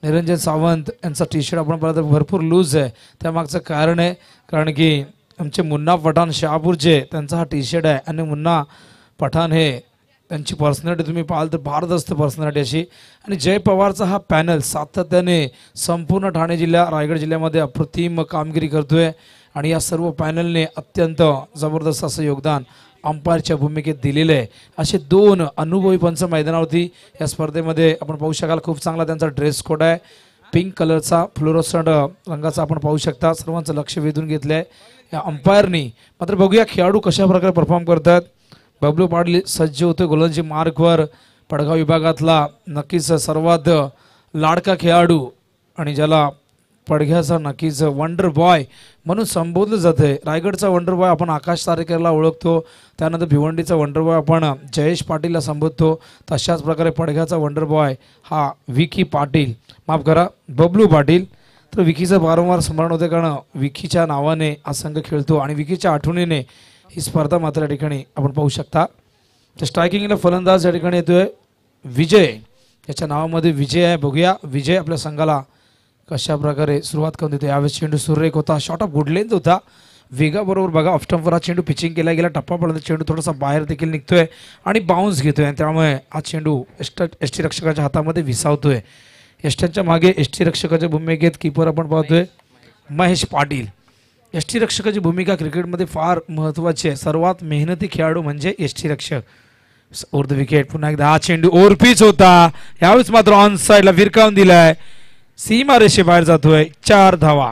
निरंजन सावंत यांचा T shirt आपण पाहिलं तर भरपूर लूज आहे. त्यामागचं कारण आहे कारण की आमचे मुन्ना पठाण शहापूरचे त्यांचा हा टी शर्ट आहे आणि मुन्ना पठाण हे त्यांची पर्सनॅलिटी तुम्ही पाहाल तर भारदस्त पर्सनॅलिटी अशी. आणि जय पवारचा हा पॅनल सातत्याने संपूर्ण ठाणे जिल्हा रायगड जिल्ह्यामध्ये अप्रतिम कामगिरी करतोय आणि या सर्व पॅनलने अत्यंत जबरदस्त असं योगदान अंपायरच्या भूमिकेत दिलेलं आहे. असे 2 अनुभवी पंच मैदानावरती या स्पर्धेमध्ये आपण पाहू शकाल. खूप चांगला त्यांचा ड्रेस कोड आहे, पिंक कलरचा फ्लोरोसंट रंगाचा आपण पाहू शकता. सर्वांचं लक्ष वेधून घेतलं आहे या अंपायरनी. मात्र बघूया खेळाडू कशा प्रकारे परफॉर्म करतात. बबलू पाटील सज्ज होतो गोलंदाजी मार्कवर. पडगाव विभागातला नक्कीच सर्वात लाडका खेळाडू आणि ज्याला पडघ्याचा नक्कीच वंडर बॉय म्हणून संबोधलं जातं. रायगडचा वंडर बॉय आपण आकाश तारेकरला ओळखतो, त्यानंतर भिवंडीचा वंडर बॉय आपण जयेश पाटीलला संबोधतो. तशाच प्रकारे पडघ्याचा वंडर बॉय हा विकी पाटील, माफ करा बबलू पाटील. तर विकीचं वारंवार स्मरण होते कारण विकीच्या नावाने हा संघ खेळतो आणि विकीच्या आठवणीने ही स्पर्धा मात्र या ठिकाणी आपण पाहू शकता. तर स्ट्रायकिंगला फलंदाज या ठिकाणी येतोय विजय, याच्या नावामध्ये विजय आहे. बघूया विजय आपल्या संघाला कशा प्रकारे सुरुवात करून देतो. यावेळेस चेंडू सुरेख होता, शॉट ऑफ गुड लेंथ होता. वेगाबरोबर बघा ऑफ स्टंपवर हा चेंडू पिचिंग केला गेला, टप्पा पडला, चेंडू थोडासा बाहेर देखील निघतोय आणि बाउन्स घेतोय आणि त्यामुळे हा चेंडू एस टी रक्षकाच्या हातामध्ये विसावतोय. एसटीच्या मागे एस टी रक्षकाच्या भूमिकेत कीपर आपण पाहतोय महेश पाटील. एस टी रक्षकाची भूमिका क्रिकेटमध्ये फार महत्त्वाची आहे. सर्वात मेहनती खेळाडू म्हणजे एस टी रक्षक. Over the wicket. पुन्हा एकदा हा चेंडू ओव्हर पिच होता, यावेळेस मात्र ऑन साईडला विरकावून दिलाय, सीमा रेषेबाहेर जातोय. 4 धावा.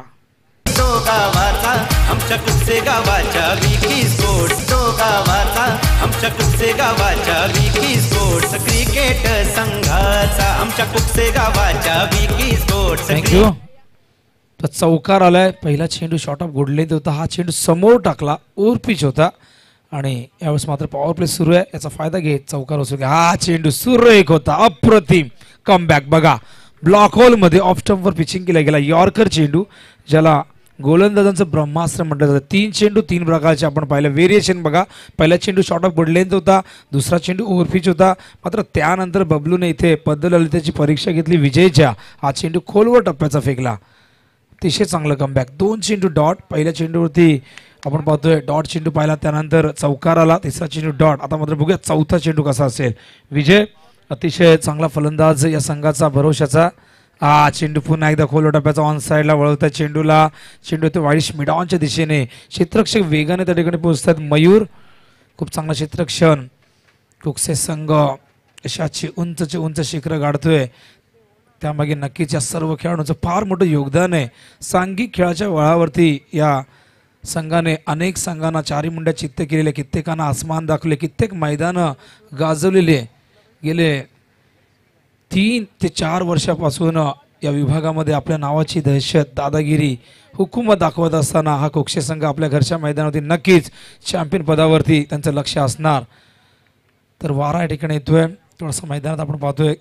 आमच्या कुसे गावाच्या विकी स्पोर्ट्स, तो गावाचा आमच्या कुसे गावाच्या विकी स्पोर्ट्स क्रिकेट संघाचा, आमच्या कुसे गावाच्या विकी स्पोर्ट्स. थँक्यू. तर चौकार आलाय. पहिला चेंडू शॉट ऑफ गुड लेंथ होता, हा चेंडू समोर टाकला, ओव्हर पिच होता आणि यावेळेस मात्र पॉवर प्ले सुरू आहे. याचा फायदा घेत चौकार वसूल. हा चेंडू सुरेख होता, अप्रतिम कमबॅक. बघा ब्लॉक होलमध्ये ऑफ स्टंपवर पिचिंग केला गेला यॉर्कर चेंडू, ज्याला गोलंदाजांचं ब्रह्मास्त्र म्हटलं जातं. 3 चेंडू 3 प्रकारचे आपण पाहिलं. व्हेरिएशन बघा, पहिला चेंडू शॉट ऑफ गुड लेंथ होता, दुसरा चेंडू ओव्हरपिच होता. मात्र त्यानंतर बबलूने इथे पद्धललितेची परीक्षा घेतली विजयच्या. हा चेंडू खोलवर टप्प्याचा फेकला, अतिशय चांगलं कमबॅक. 2 चेंडू डॉट. पहिल्या चेंडूवरती आपण पाहतोय डॉट चेंडू पाहिला, त्यानंतर चौकार आला, तिसरा चेंडू डॉट. आता मात्र बघूया चौथा चेंडू कसा असेल. विजय अतिशय चांगला फलंदाज या संघाचा भरोशाचा. हा चेंडू पुन्हा एकदा खोल टप्प्याचा ऑन साईडला वळवतात चेंडूला. चेंडू ते वाईट मिडॉनच्या दिशेने. क्षेत्ररक्षक वेगाने त्या ठिकाणी पोहोचतात. मयूर खूप चांगला क्षेत्ररक्षण. कुकसे संघ यशाची उंचचे उंच शिखर गाठतोय. त्यामागे नक्कीच या सर्व खेळाडूंचं फार मोठं योगदान आहे. सांघिक खेळाच्या वळावरती या संघाने अनेक संघांना चारी मुंड्या चित्त केलेले, कित्येकांना आसमान दाखवले, कित्येक मैदानं गाजवलेले. गेले 3 ते 4 वर्षापासून या विभागामध्ये आपल्या नावाची दहशत, दादागिरी, हुकूमत दाखवत असताना हा कोक्षे संघ आपल्या घरच्या मैदानावरती नक्कीच चॅम्पियन पदावरती त्यांचं लक्ष असणार. तर वारा या ठिकाणी येतोय थोडासा मैदानात आपण पाहतोय.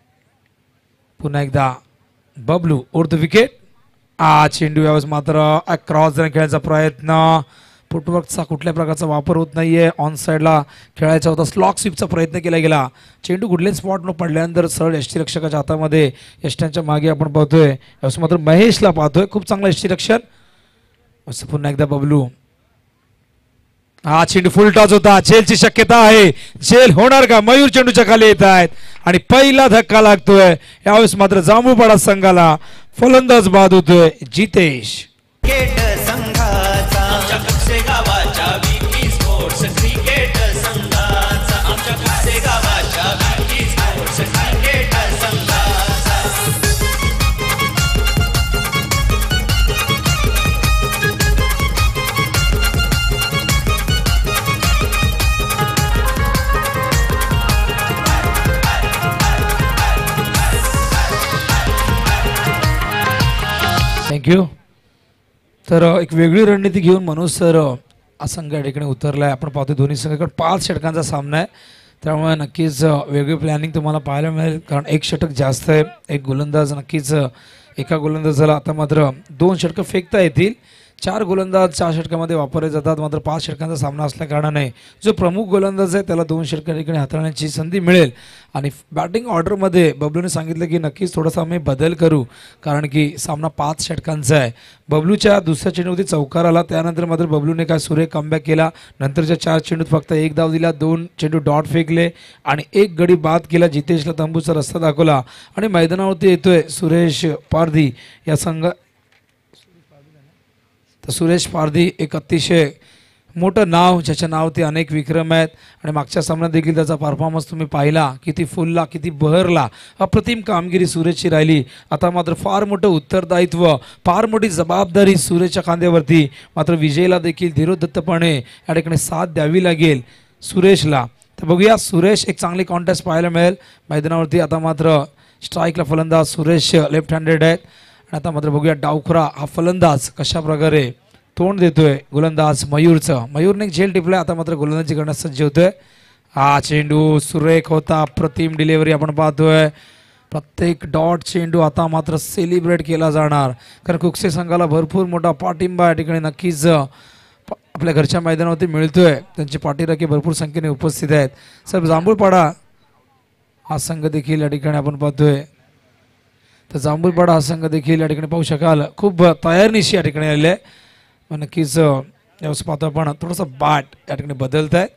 पुन्हा एकदा बबलू ओव्हर द विकेट. चेंडू यावेळेस मात्र क्रॉस खेळायचा प्रयत्न. फुटवर्कचा कुठल्या प्रकारचा वापर होत नाहीये. ऑन साईडला खेळायचा होता, स्लॉक स्वीपचा प्रयत्न केला गेला. चेंडू कुठल्याच स्पॉटनं पडल्यानंतर सरळ एसटी रक्षकाच्या हातामध्ये. एसट्यांच्या मागे आपण पाहतोय यावेळेस मात्र महेशला पाहतोय. खूप चांगला एसटी रक्षण. असं पुन्हा एकदा बबलू. हा चेंडू फुल टॉस होता, झेलची शक्यता आहे. झेल होणार का? मयूर चेंडूच्या खाली येत आहेत आणि पहिला धक्का लागतोय. यावेळेस मात्र जांभूपाडा संघाला फलंदाज बाद होतोय जितेश. थँक्यू. तर एक वेगळी रणनीती घेऊन मनोज सर हा संघ या ठिकाणी उतरलाय. आपण पाहतो दोन्ही संघाकडे 5 षटकांचा सामना आहे, त्यामुळे नक्कीच वेगळी प्लॅनिंग तुम्हाला पाहायला मिळेल. कारण 1 षटक जास्त आहे. एक गोलंदाज नक्कीच एका गोलंदाजाला आता मात्र 2 षटकं फेकता येतील. 4 गोलंदाज 4 षटकामध्ये वापरले जातात, मात्र 5 षटकांचा सामना असल्या कारणाने जो प्रमुख गोलंदाज आहे त्याला 2 षटका ठिकाणी हाताळण्याची संधी मिळेल. आणि बॅटिंग ऑर्डरमध्ये बबलूने सांगितलं की नक्कीच थोडासा आम्ही बदल करू, कारण की सामना 5 षटकांचा आहे. बबलूच्या दुसऱ्या चेंडूवरती चौकार आला, त्यानंतर मात्र बबलूने काय सुरेख कमबॅक केला. नंतरच्या 4 चेंडूत फक्त 1 धाव दिला, 2 चेंडू डॉट फेकले आणि 1 गडी बाद केला. जितेशला तंबूचा रस्ता दाखवला आणि मैदानावरती येतोय सुरेश पारधी या संघ. तर सुरेश पारधी एक अतिशय मोठं नाव, ज्याच्या नावती अनेक विक्रम आहेत आणि मागच्या सामन्यात देखील त्याचा परफॉर्मन्स तुम्ही पाहिला, किती फुलला, किती बहरला. अप्रतिम कामगिरी सुरेशची राहिली. आता मात्र फार मोठं उत्तरदायित्व, फार मोठी जबाबदारी सुरेशच्या खांद्यावरती. मात्र विजयला देखील धीरोद्धतपणे या ठिकाणी साथ द्यावी लागेल सुरेशला. तर बघूया, सुरेश एक चांगली कॉन्टेस्ट पाहायला मिळेल मैदानावरती. आता मात्र स्ट्राईकला फलंदाज सुरेश लेफ्ट हँडेड आहेत आणि आता मात्र बघूया डावखुरा हा फलंदाज कशा प्रकारे तोंड देतोय गोलंदाज मयूरचं. मयूरने एक झेल टिपलाय, आता मात्र गोलंदाजी करण्यास सज्ज होतोय. हा चेंडू सुरेख होता, प्रतिम डिलिव्हरी आपण पाहतोय. प्रत्येक डॉट चेंडू आता मात्र सेलिब्रेट केला जाणार, कारण कुकसे संघाला भरपूर मोठा पाठिंबा या ठिकाणी नक्कीच आपल्या घरच्या मैदानावरती मिळतोय. त्यांचे पाठीराखे भरपूर संख्येने उपस्थित आहेत. सर जांभूळपाडा हा संघ देखील या ठिकाणी आपण पाहतोय. तर जांभूळपाडा हा संघ देखील या ठिकाणी पाहू शकाल खूप तयारीनिशी या ठिकाणी आलेले आहे. मग नक्कीच यावेळेस पाहतो आपण थोडासा बॅट या ठिकाणी बदलत आहे.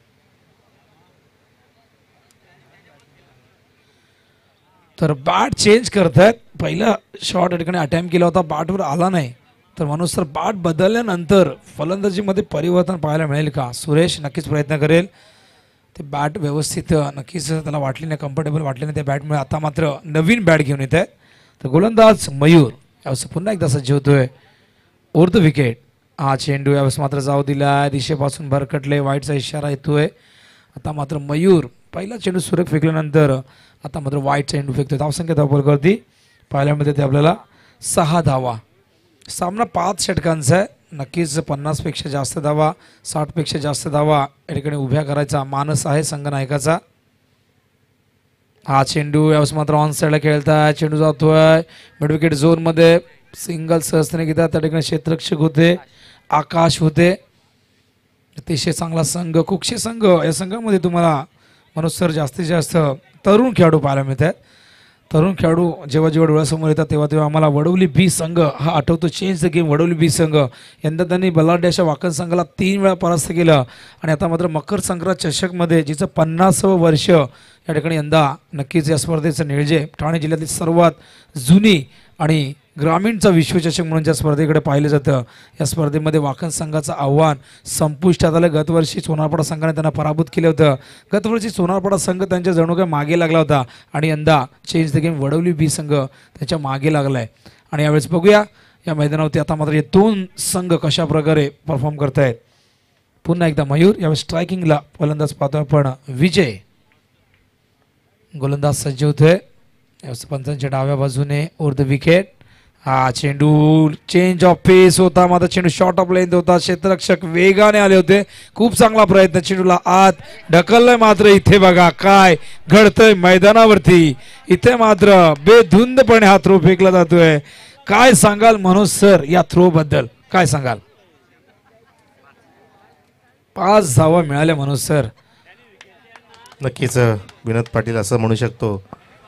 तर बॅट चेंज करतायत. पहिला शॉट या ठिकाणी अटेम्प्ट केला होता, बॅटवर आला नाही. तर माणूस सर बॅट बदलल्यानंतर फलंदाजीमध्ये परिवर्तन पाहायला मिळेल का? सुरेश नक्कीच प्रयत्न करेल. ते बॅट व्यवस्थित नक्कीच त्याला वाटली नाही, कम्फर्टेबल वाटले नाही त्या बॅटमुळे. आता मात्र नवीन बॅट घेऊन येत आहे. तर गोलंदाज मयूर यावेळेस पुन्हा एकदा सज्ज होतोय. The wicket. हा चेंडू यावेळेस मात्र जाऊ दिला, दिशेपासून भरकटले, वाईटचा इशारा येतोय. आता मात्र मयूर पहिला चेंडू सुरेख फेकल्यानंतर आता मात्र वाईट चेंडू फेकतोय. धावसंख्या धावफलकावरती पाहायला मिळते ते आपल्याला 6 धावा. सामना 5 षटकांचा आहे. नक्कीच 50पेक्षा जास्त धावा, 60पेक्षा जास्त धावा या ठिकाणी उभ्या करायचा मानस आहे संघनायकाचा. हा चेंडू यावेळेस मात्र ऑन साईडला खेळताय. चेंडू जातोय मिड विकेट झोनमध्ये, सिंगल सहजतेने घेतात. त्या ठिकाणी क्षेत्ररक्षक होते आकाश होते. अतिशय चांगला संघ कुक्षे संघ. या संघामध्ये तुम्हाला मनोज सर जास्तीत जास्त तरुण खेळाडू पाहायला मिळतात. तरुण खेळाडू जेव्हा जेव्हा डोळ्यासमोर येतात तेव्हा आम्हाला वडवली बी संघ हा आठवतो. Change the game Wadavali B संघ. यंदा त्यांनी बलाढ्य अशा वाकण संघाला 3 वेळा परास्त केलं आणि आता मात्र मकर संक्रांत चषकमध्ये जिचं 50वं वर्ष या ठिकाणी यंदा नक्कीच या स्पर्धेचं नियोजन. ठाणे जिल्ह्यातील सर्वात जुनी आणि ग्रामीणचा विश्वचषक म्हणून ज्या स्पर्धेकडे पाहिलं जातं, या स्पर्धेमध्ये वाकण संघाचं आव्हान संपुष्टात आलं. गतवर्षी सोनारपाडा संघाने त्यांना पराभूत केलं होतं. गतवर्षी सोनारपाडा संघ त्यांच्या जणू काय मागे लागला होता आणि यंदा change the game Wadavali B संघ त्यांच्या मागे लागला आहे. आणि यावेळेस बघूया या मैदानावरती आता मात्र हे 2 संघ कशा प्रकारे परफॉर्म करतायत. पुन्हा एकदा मयूर यावेळेस स्ट्रायकिंगला फलंदाज पाहतो आपण विजय. गोलंदाज सज्ज होतोय. यावेळेस पंचांच्या डाव्या बाजूने द विकेट. हा चेंडू चेंज ऑफ पेस होता, मात्र चेंडू शॉर्ट ऑफ लेंथ होता. क्षेत्ररक्षक वेगाने आले होते. खूप चांगला प्रयत्न, चेंडूला आत ढकललंय. मात्र इथे बघा काय घडतंय मैदानावरती. इथे मात्र बेधुंदपणे हा थ्रो फेकला जातोय. काय सांगाल मनोज सर या थ्रो बद्दल, काय सांगाल? 5 धावा मिळाल्या मनोज सर. नक्कीच विनोद पाटील असं म्हणू शकतो,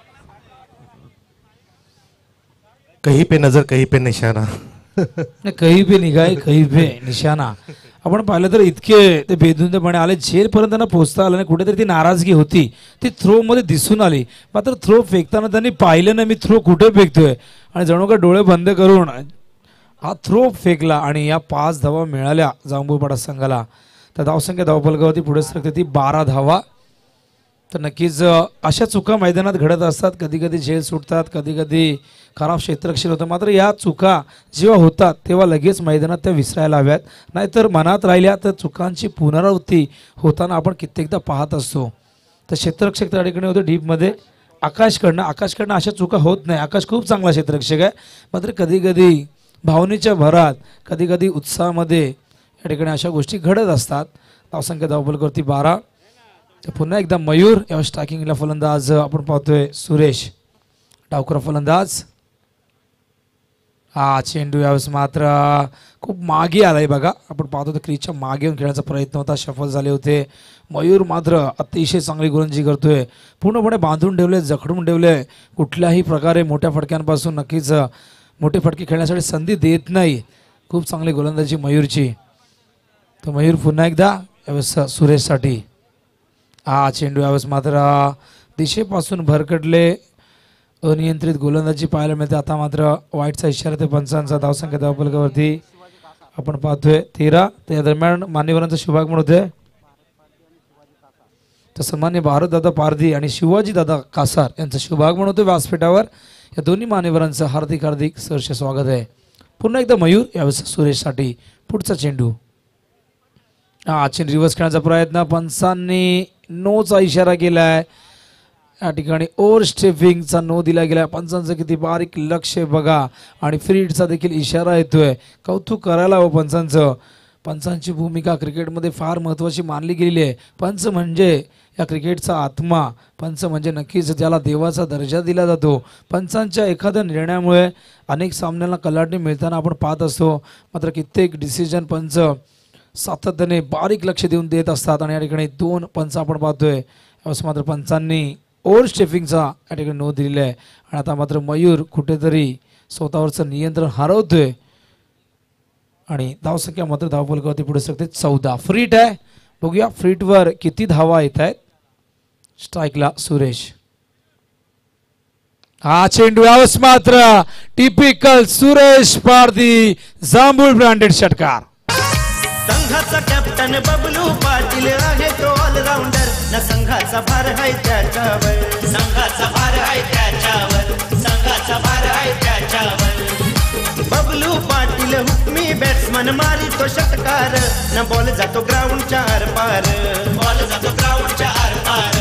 कहीं पे नजर कहीं पे निशाणा. कहीं पे निगाह कहीं पे निशाणा. आपण पाहिलं तर इतके ते बेधुंदपणे आले, झेलपर्यंत त्यांना पोहोचता आलं नाही. कुठेतरी ती नाराजगी होती, ती थ्रो मध्ये दिसून आली. मात्र थ्रो फेकताना त्यांनी पाहिलं नाही मी थ्रो कुठे फेकतोय आणि जणू का डोळे बंद करून हा थ्रो फेकला आणि या 5 धावा मिळाल्या जांभूळपाडा संघाला. तर धावसंख्या धावफलकावरती पुढे सरकते ती 12 धावा. तर नक्कीच अशा चुका मैदानात घडत असतात. कधी कधी झेल सुटतात, कधी कधी खराब क्षेत्ररक्षण होतं. मात्र या चुका जेव्हा होतात तेव्हा लगेच मैदानात त्या विसरायला हव्यात, नाहीतर मनात राहिल्या तर चुकांची पुनरावृत्ती होताना आपण कित्येकदा पाहत असतो. तर क्षेत्ररक्षक त्या ठिकाणी होते डीपमध्ये आकाशकडनं अशा चुका होत नाही. आकाश खूप चांगला क्षेत्ररक्षक आहे. मात्र कधी कधी भावनेच्या भरात, कधी कधी उत्साहामध्ये या ठिकाणी अशा गोष्टी घडत असतात. धावसंख्या धावफलकावरती 12. तर पुन्हा एकदा मयूर यावेळेस स्ट्रायकिंगला फलंदाज आपण पाहतोय सुरेश. डावखुरा फलंदाज. हा चेंडू यावेळेस मात्र खूप मागे आलाय बघा. आपण पाहतो तर क्रीजच्या मागे येऊन खेळण्याचा प्रयत्न होता, सफल झाले होते. मयूर मात्र अतिशय चांगली गोलंदाजी करतोय, पूर्णपणे बांधून ठेवले, जखडून ठेवले. कुठल्याही प्रकारे मोठ्या फटक्यांपासून नक्कीच मोठे फटके खेळण्यासाठी संधी देत नाही. खूप चांगली गोलंदाजी मयूरची. तर मयूर पुन्हा एकदा यावेळेस सुरेशसाठी. हा चेंडू यावेळेस मात्र दिशेपासून भरकटले, अनियंत्रित गोलंदाजी पाहायला मिळते. आता मात्र वाईटचा इशारा ते पंचांचा. धावसंख्या धावफलकावरती आपण पाहतोय 13. त्या दरम्यान मान्यवरांचा शुभागमन होतोय. तर सन्मान्य भारतदादा पारधी आणि शिवाजीदादा कासार यांचं शुभागमन होतं व्यासपीठावर. या दोन्ही मान्यवरांचं हार्दिक हार्दिक सहर्ष स्वागत आहे. पुन्हा एकदा मयूर यावेळेस सुरेशसाठी. पुढचा चेंडू. हा चेंडू रिव्हर्स खेळण्याचा प्रयत्न, पंचांनी नोचा इशारा केलाय. या ठिकाणी ओव्हर स्टेपिंगचा नो दिला गेला. पंचांचं किती बारीक लक्ष बघा, आणि फ्रीडचा देखील इशारा येतोय. कौतुक करायला हवं पंचांचं. पंचांची भूमिका क्रिकेटमध्ये फार महत्त्वाची मानली गेलेली आहे. पंच म्हणजे या क्रिकेटचा आत्मा. पंच म्हणजे नक्कीच ज्याला देवाचा दर्जा दिला जातो. पंचांच्या एखाद्या निर्णयामुळे अनेक सामन्यांना कलाटणी मिळताना आपण पाहत असतो. मात्र कित्येक डिसिजन पंच सातत्याने बारीक लक्ष देऊन देत असतात. आणि या ठिकाणी 2 पंच आपण पाहतोय. यावेळेस मात्र पंचांनी ओव्हर स्टेपिंगचा या ठिकाणी नो दिलेला आहे. आणि आता मात्र मयूर कुठेतरी स्वतःवरचं नियंत्रण हरवतोय. आणि धावसंख्या मात्र धावफलकावरती पुढे सरकते 14. फ्रीट आहे, बघूया फ्रीटवर किती धावा येत आहेत. स्ट्राईकला सुरेश. हा चेंडू यावेळेस मात्र टिपिकल सुरेश पारधी, जांभूळ ब्रँडेड षटकार. संघाचा कॅप्टन बबलू पाटील आहे तो ऑलराऊंडर. ना संघाचा भार आहे त्याच्यावर, संघाचा भार आहे त्याच्यावर, संघाचा भार आहे त्याच्यावर. बबलू पाटील हुकमी बॅट्समन, मारी तो षटकार. ना बॉल जातो ग्राउंडच्या आरपार, बॉल जातो ग्राउंडच्या आरपार.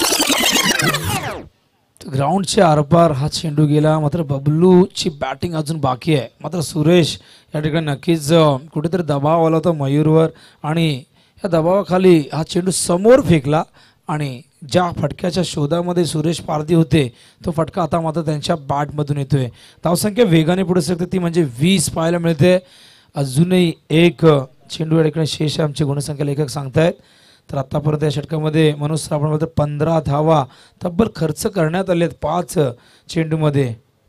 ग्राउंडच्या आरपार हा चेंडू गेला. मात्र बबलूची बॅटिंग अजून बाकी आहे. मात्र सुरेश या ठिकाणी नक्कीच कुठेतरी दबाव आला होता मयूरवर, आणि या दबावाखाली हा चेंडू समोर फेकला. आणि ज्या फटक्याच्या शोधामध्ये सुरेश पारधी होते, तो फटका आता मात्र त्यांच्या बॅटमधून येतोय. धावसंख्या वेगाने पुढे सरकते, ती म्हणजे 20 पाहायला मिळते. अजूनही एक चेंडू या ठिकाणी शेष आहे, आमचे गुणसंख्या लेखक सांगतायत. तर आत्तापर्यंत या षटकामध्ये मनोज सराफांमध्ये 15 धावा तब्बल खर्च करण्यात आलेत 5 चेंडूमध्ये.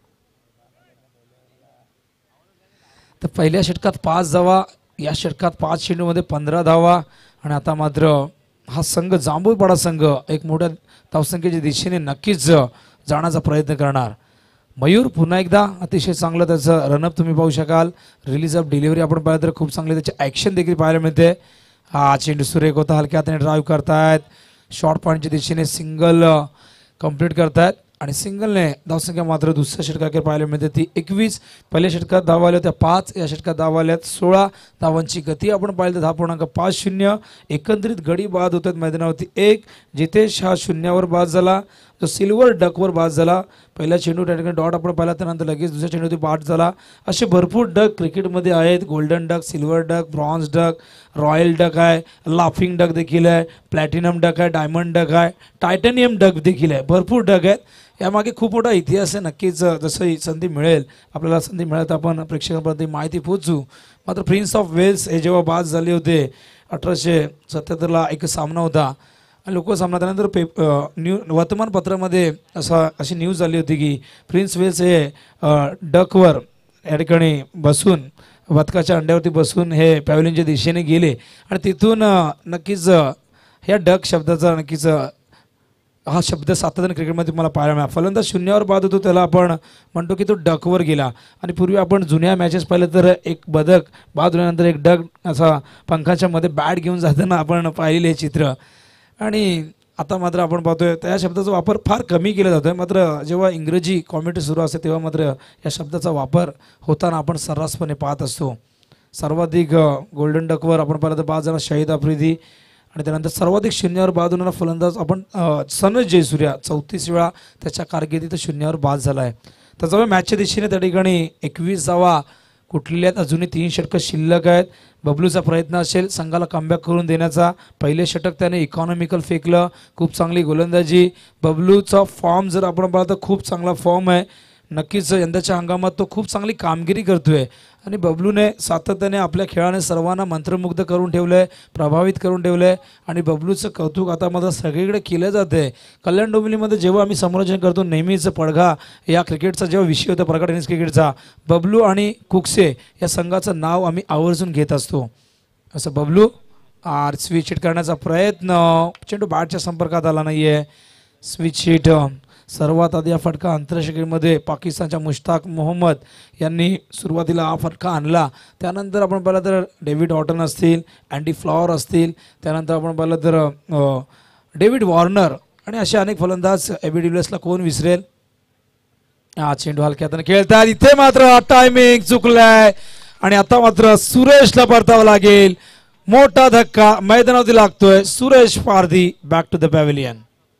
तर पहिल्या षटकात 5 धावा, या षटकात 5 चेंडूमध्ये 15 धावा. आणि आता मात्र हा संघ, जांभूळपाडा संघ, एक मोठ्या धावसंख्येच्या दिशेने नक्कीच जाण्याचा प्रयत्न करणार. मयूर पुन्हा एकदा अतिशय चांगलं त्याचं रनअप तुम्ही पाहू शकाल. रिलीज ऑफ डिलिव्हरी आपण पाहिलं तर खूप चांगली त्याची ॲक्शन देखील पाहायला मिळते. हा चेंडू सुरेख होता, हलक्या हाताने ड्राईव्ह करतायत. शॉर्ट पॉईंटच्या दिशेने सिंगल कंप्लीट करतायत. आणि सिंगलने धावसंख्या मात्र दुसऱ्या षटकाकडे पाहायला मिळते, ती 21. पहिल्या षटकात धावा आल्या होत्या 5, या षटकात धावा आल्यात 16. धावांची गती आपण पाहिली तर 10.50. एकंदरीत गडी बाद होत आहेत मैदानावरती 1. जितेश हा 0वर बाद झाला, तो सिल्वर डकवर बाद झाला. पहिला चेंडू त्या ठिकाणी डॉट आपण पाहिला, त्यानंतर लगेच दुसऱ्या चेंडूवरती बाद झाला. असे भरपूर डक क्रिकेटमध्ये आहेत. Golden duck, silver duck, bronze duck, royal duck आहे, लाफिंग डक देखील आहे, प्लॅटिनम डक आहे, डायमंड डक आहे, टायटॅनियम डक देखील आहे. भरपूर डक आहेत. यामागे खूप मोठा इतिहास आहे. नक्कीच जसं संधी मिळेल, आपल्याला संधी मिळेल तर आपण प्रेक्षकांपर्यंत माहिती पोहोचू. मात्र प्रिन्स ऑफ वेल्स हे जेव्हा बाद झाले होते 1877ला, एक सामना होता. आणि लोक सामना त्यानंतर वर्तमानपत्रामध्ये अशी न्यूज आली होती की प्रिन्स वेल्स हे डकवर या ठिकाणी बसून, बदकाच्या अंड्यावरती बसून हे पॅव्हलियनच्या दिशेने गेले. आणि तिथून नक्कीच ह्या डक शब्दाचा नक्कीच हा शब्द सातत्याने क्रिकेटमध्ये मला पाहायला मिळाला. फलंदाज 0वर बाद होतो त्याला आपण म्हणतो की तो डकवर गेला. आणि पूर्वी आपण जुन्या मॅचेस पाहिलं तर एक बदक बाद होल्यानंतर एक डक असा पंखाच्या मध्ये बॅट घेऊन जाताना आपण पाहिलेले हे चित्र. आणि आता मात्र आपण पाहतोय त्या शब्दाचा वापर फार कमी केला जातो आहे. मात्र जेव्हा इंग्रजी कॉमेंट्री सुरू असते तेव्हा मात्र या शब्दाचा वापर होताना आपण सर्रासपणे पाहत असतो. सर्वाधिक गोल्डन डकवर आपण पाहिलं तर बाद झाला शाहिद आफ्रिदी. आणि त्यानंतर सर्वाधिक 0वर बाद होणारा फलंदाज आपण सनज जयसूर्या 34 वेळा त्याच्या कारकिर्दीत 0वर बाद झाला आहे. त्याच्यामुळे मॅचच्या दिशेने त्या ठिकाणी 21 धावा कुठलेल्या आहेत. अजूनही 3 षटकं शिल्लक आहेत. बबलूचा प्रयत्न असेल संघाला कमबॅक करून देण्याचा. पहिले षटक त्याने इकॉनॉमिकल फेकलं, खूप चांगली गोलंदाजी. बबलूचा फॉर्म जर आपण पाहिलं तर खूप चांगला फॉर्म आहे. नक्कीच यंदाच्या हंगामात तो खूप चांगली कामगिरी करतोय आणि बबलूने सातत्याने आपल्या खेळाने सर्वांना मंत्रमुग्ध करून ठेवलंय, प्रभावित करून ठेवलंय आणि बबलूचं कौतुक आता मात्र सगळीकडे केलं जातंय. कल्याण डोंबिवलीमध्ये जेव्हा आम्ही समालोचन करतो नेहमीच पडघा या क्रिकेटचा जेव्हा विषय होता पडघा टेनिस क्रिकेटचा, बबलू आणि कुकसे या संघाचं नाव आम्ही आवर्जून घेत असतो. असं बबलू स्विच हिट करण्याचा प्रयत्न, चेंडू बॅटच्या संपर्कात आला नाहीये. Switch hit. सर्वात आधी हा फटका आंतरराष्ट्रीयमध्ये पाकिस्तानच्या मुश्ताक मोहम्मद यांनी सुरुवातीला हा फटका आणला. त्यानंतर आपण पाहिलं तर डेव्हिड ऑटन असतील, अँडी फ्लॉवर असतील, त्यानंतर आपण पाहिलं तर डेव्हिड वॉर्नर आणि असे अनेक फलंदाज. एबी डिव्हिलियर्सला कोण विसरेल. हा चेंडू हलक्या हाताने खेळतात. इथे मात्र टायमिंग चुकलाय आणि आता मात्र सुरेशला परतावं लागेल. मोठा धक्का मैदानावरती लागतोय. Suresh Pardhi back to the pavilion.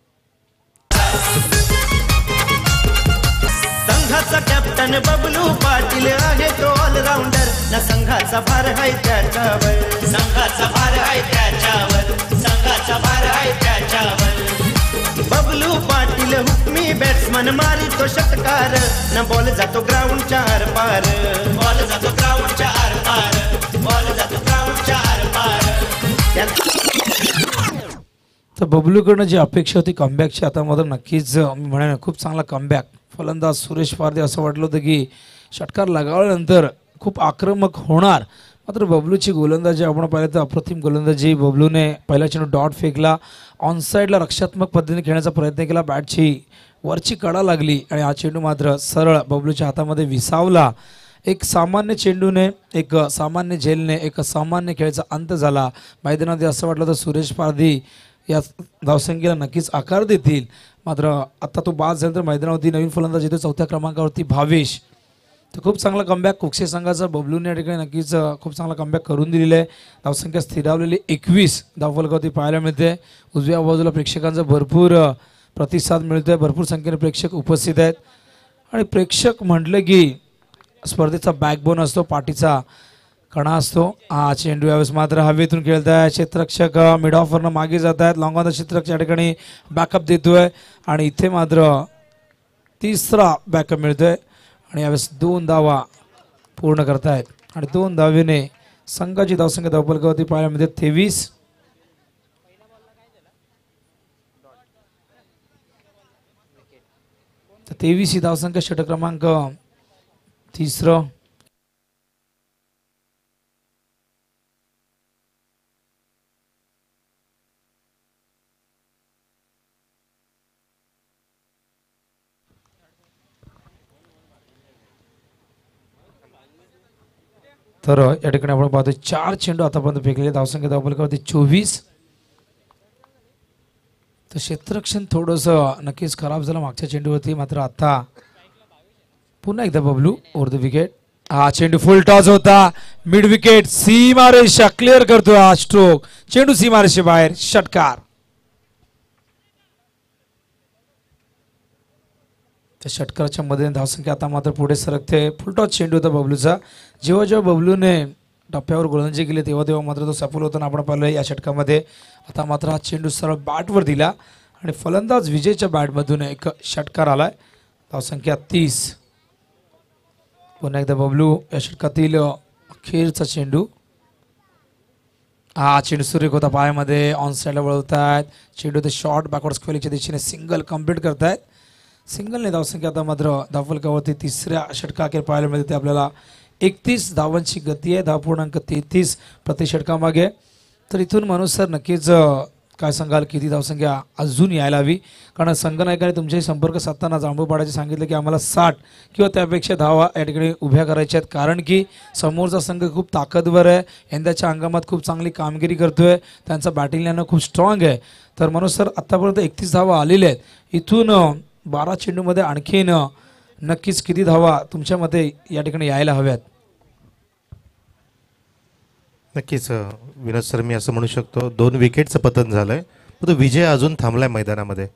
संघाचा कॅप्टन बबलू पाटील आहे तो ऑलराऊंडर ना संघाचा भार आहे त्याच्यावर, संघाचा भार आहे त्याच्यावर, संघाचा भार आहे त्याच्यावर. बबलू पाटील हुकमी बॅट्समन मारी तो षटकार ना बॉल जातो ग्राउंडच्या आरपार, बॉल जातो ग्राउंडच्या आरपार, बॉल जातो ग्राउंडच्या आरपार. तर बबलूकडनं जी अपेक्षा होती कमबॅकची आता मात्र नक्कीच मी म्हणेन खूप चांगला कमबॅक. फलंदाज सुरेश पारधी असं वाटलं होतं की षटकार लगावल्यानंतर खूप आक्रमक होणार, मात्र बबलूची गोलंदाजी आपण पाहिलं तर अप्रतिम गोलंदाजी. बबलूने पहिला चेंडू डॉट फेकला, ऑनसाईडला रक्षात्मक पद्धतीने खेळण्याचा प्रयत्न केला, बॅटची वरची कडा लागली आणि हा चेंडू मात्र सरळ बबलूच्या हातामध्ये विसावला. एक सामान्य चेंडूने, एक सामान्य झेलने, एक सामान्य खेळाचा अंत झाला. मैदानात असं वाटलं तर सुरेश पारधी या धावसंख्येला नक्कीच आकार देतील, मात्र आता तो बाद झाला तर मैदानावरती नवीन फलंदाज येतो चौथ्या क्रमांकावरती भावेश. तर खूप चांगला कमबॅक कुकसे संघाचा. बबलूने या ठिकाणी नक्कीच खूप चांगला कमबॅक करून दिलेला आहे. धावसंख्या स्थिरावलेली 21 धावफलकावरती पाहायला मिळते. उजव्या बाजूला प्रेक्षकांचा भरपूर प्रतिसाद मिळतोय, भरपूर संख्येने प्रेक्षक उपस्थित आहेत आणि प्रेक्षक म्हटलं की स्पर्धेचा बॅकबोन असतो, पाठीचा कणा असतो. हा चेंडू यावेळेस मात्र हवेतून खेळत आहे. क्षेत्ररक्षक मिड ऑफरनं मागे जात आहेत. लॉंग ऑन द क्षेत्ररक्षक या ठिकाणी बॅकअप देतोय आणि इथे मात्र तिसरा बॅकअप मिळतोय आणि यावेळेस 2 धावा पूर्ण करतायत आणि 2 धावेने संघाची धावसंख्या धावफलकावरती पाहायला मिळते 23. तर 23 ही धावसंख्या षटक क्रमांक 3. तर या ठिकाणी आपण पाहतो 4 चेंडू आतापर्यंत फेकलेले. धावसंख्या धावफलकावरती 24. तर क्षेत्ररक्षण थोडंसं नक्कीच खराब झालं मागच्या चेंडूवरती, मात्र आता पुन्हा एकदा बबलू ओव्हर द विकेट. हा चेंडू फुल टॉस होता, मिड विकेट, सीमारेषा क्लिअर करतो हा स्ट्रोक. चेंडू सीमारेषे बाहेर, षटकार. त्या षटकाराच्या मध्ये धावसंख्या आता मात्र पुढे सरकते. फुलटॉस चेंडू होता बबलूचा. जेव्हा जेव्हा बबलूने टप्प्यावर गोलंदाजी केली तेव्हा तेव्हा मात्र तो सफल होताना आपण पाहिलं या षटकामध्ये. आता मात्र हा चेंडू सरळ बॅटवर दिला आणि फलंदाज विजयच्या बॅटमधून एक षटकार आलाय. धावसंख्या 30. पुन्हा एकदा बबलू या षटकातील अखेरचा चेंडू. हा चेंडू सुरेख होता पायामध्ये. ऑन साईडला वळवतायत चेंडू. ते शॉर्ट बॅकवर्ड स्क्वेअरच्या दिशेने सिंगल कंप्लीट करतायत. सिंगलने धावसंख्या आता मात्र धावफलकावरती तिसऱ्या षटकाखेर पाहायला मिळते. आपल्याला 31 धावांची गती आहे. धावपूर्णांक 33 प्रति षटकामागे. तर इथून माणूस सर नक्कीच काय सांगाल किती धावसंख्या अजून यायला हवी, कारण संघनायकाने तुमच्याशी संपर्क साधताना जांभूळपाड्याचे सांगितलं की आम्हाला 60 किंवा त्यापेक्षा धावा या ठिकाणी उभ्या करायच्या आहेत, कारण की समोरचा संघ खूप ताकदवर आहे, यंदाच्या हंगामात खूप चांगली कामगिरी करतोय, त्यांचा बॅटिंग लाईन खूप स्ट्रॉंग आहे. तर मनोज सर आत्तापर्यंत 31 धावा आलेल्या आहेत. इथून 12 चेंडूमध्ये आणखीन नक्कीच किती धावा तुमच्या मते या ठिकाणी यायला हव्यात? नक्कीच विनोद सर, मी असं म्हणू शकतो 2 विकेटचं पतन झालंय, पण तो विजय अजून थांबलाय मैदानामध्ये.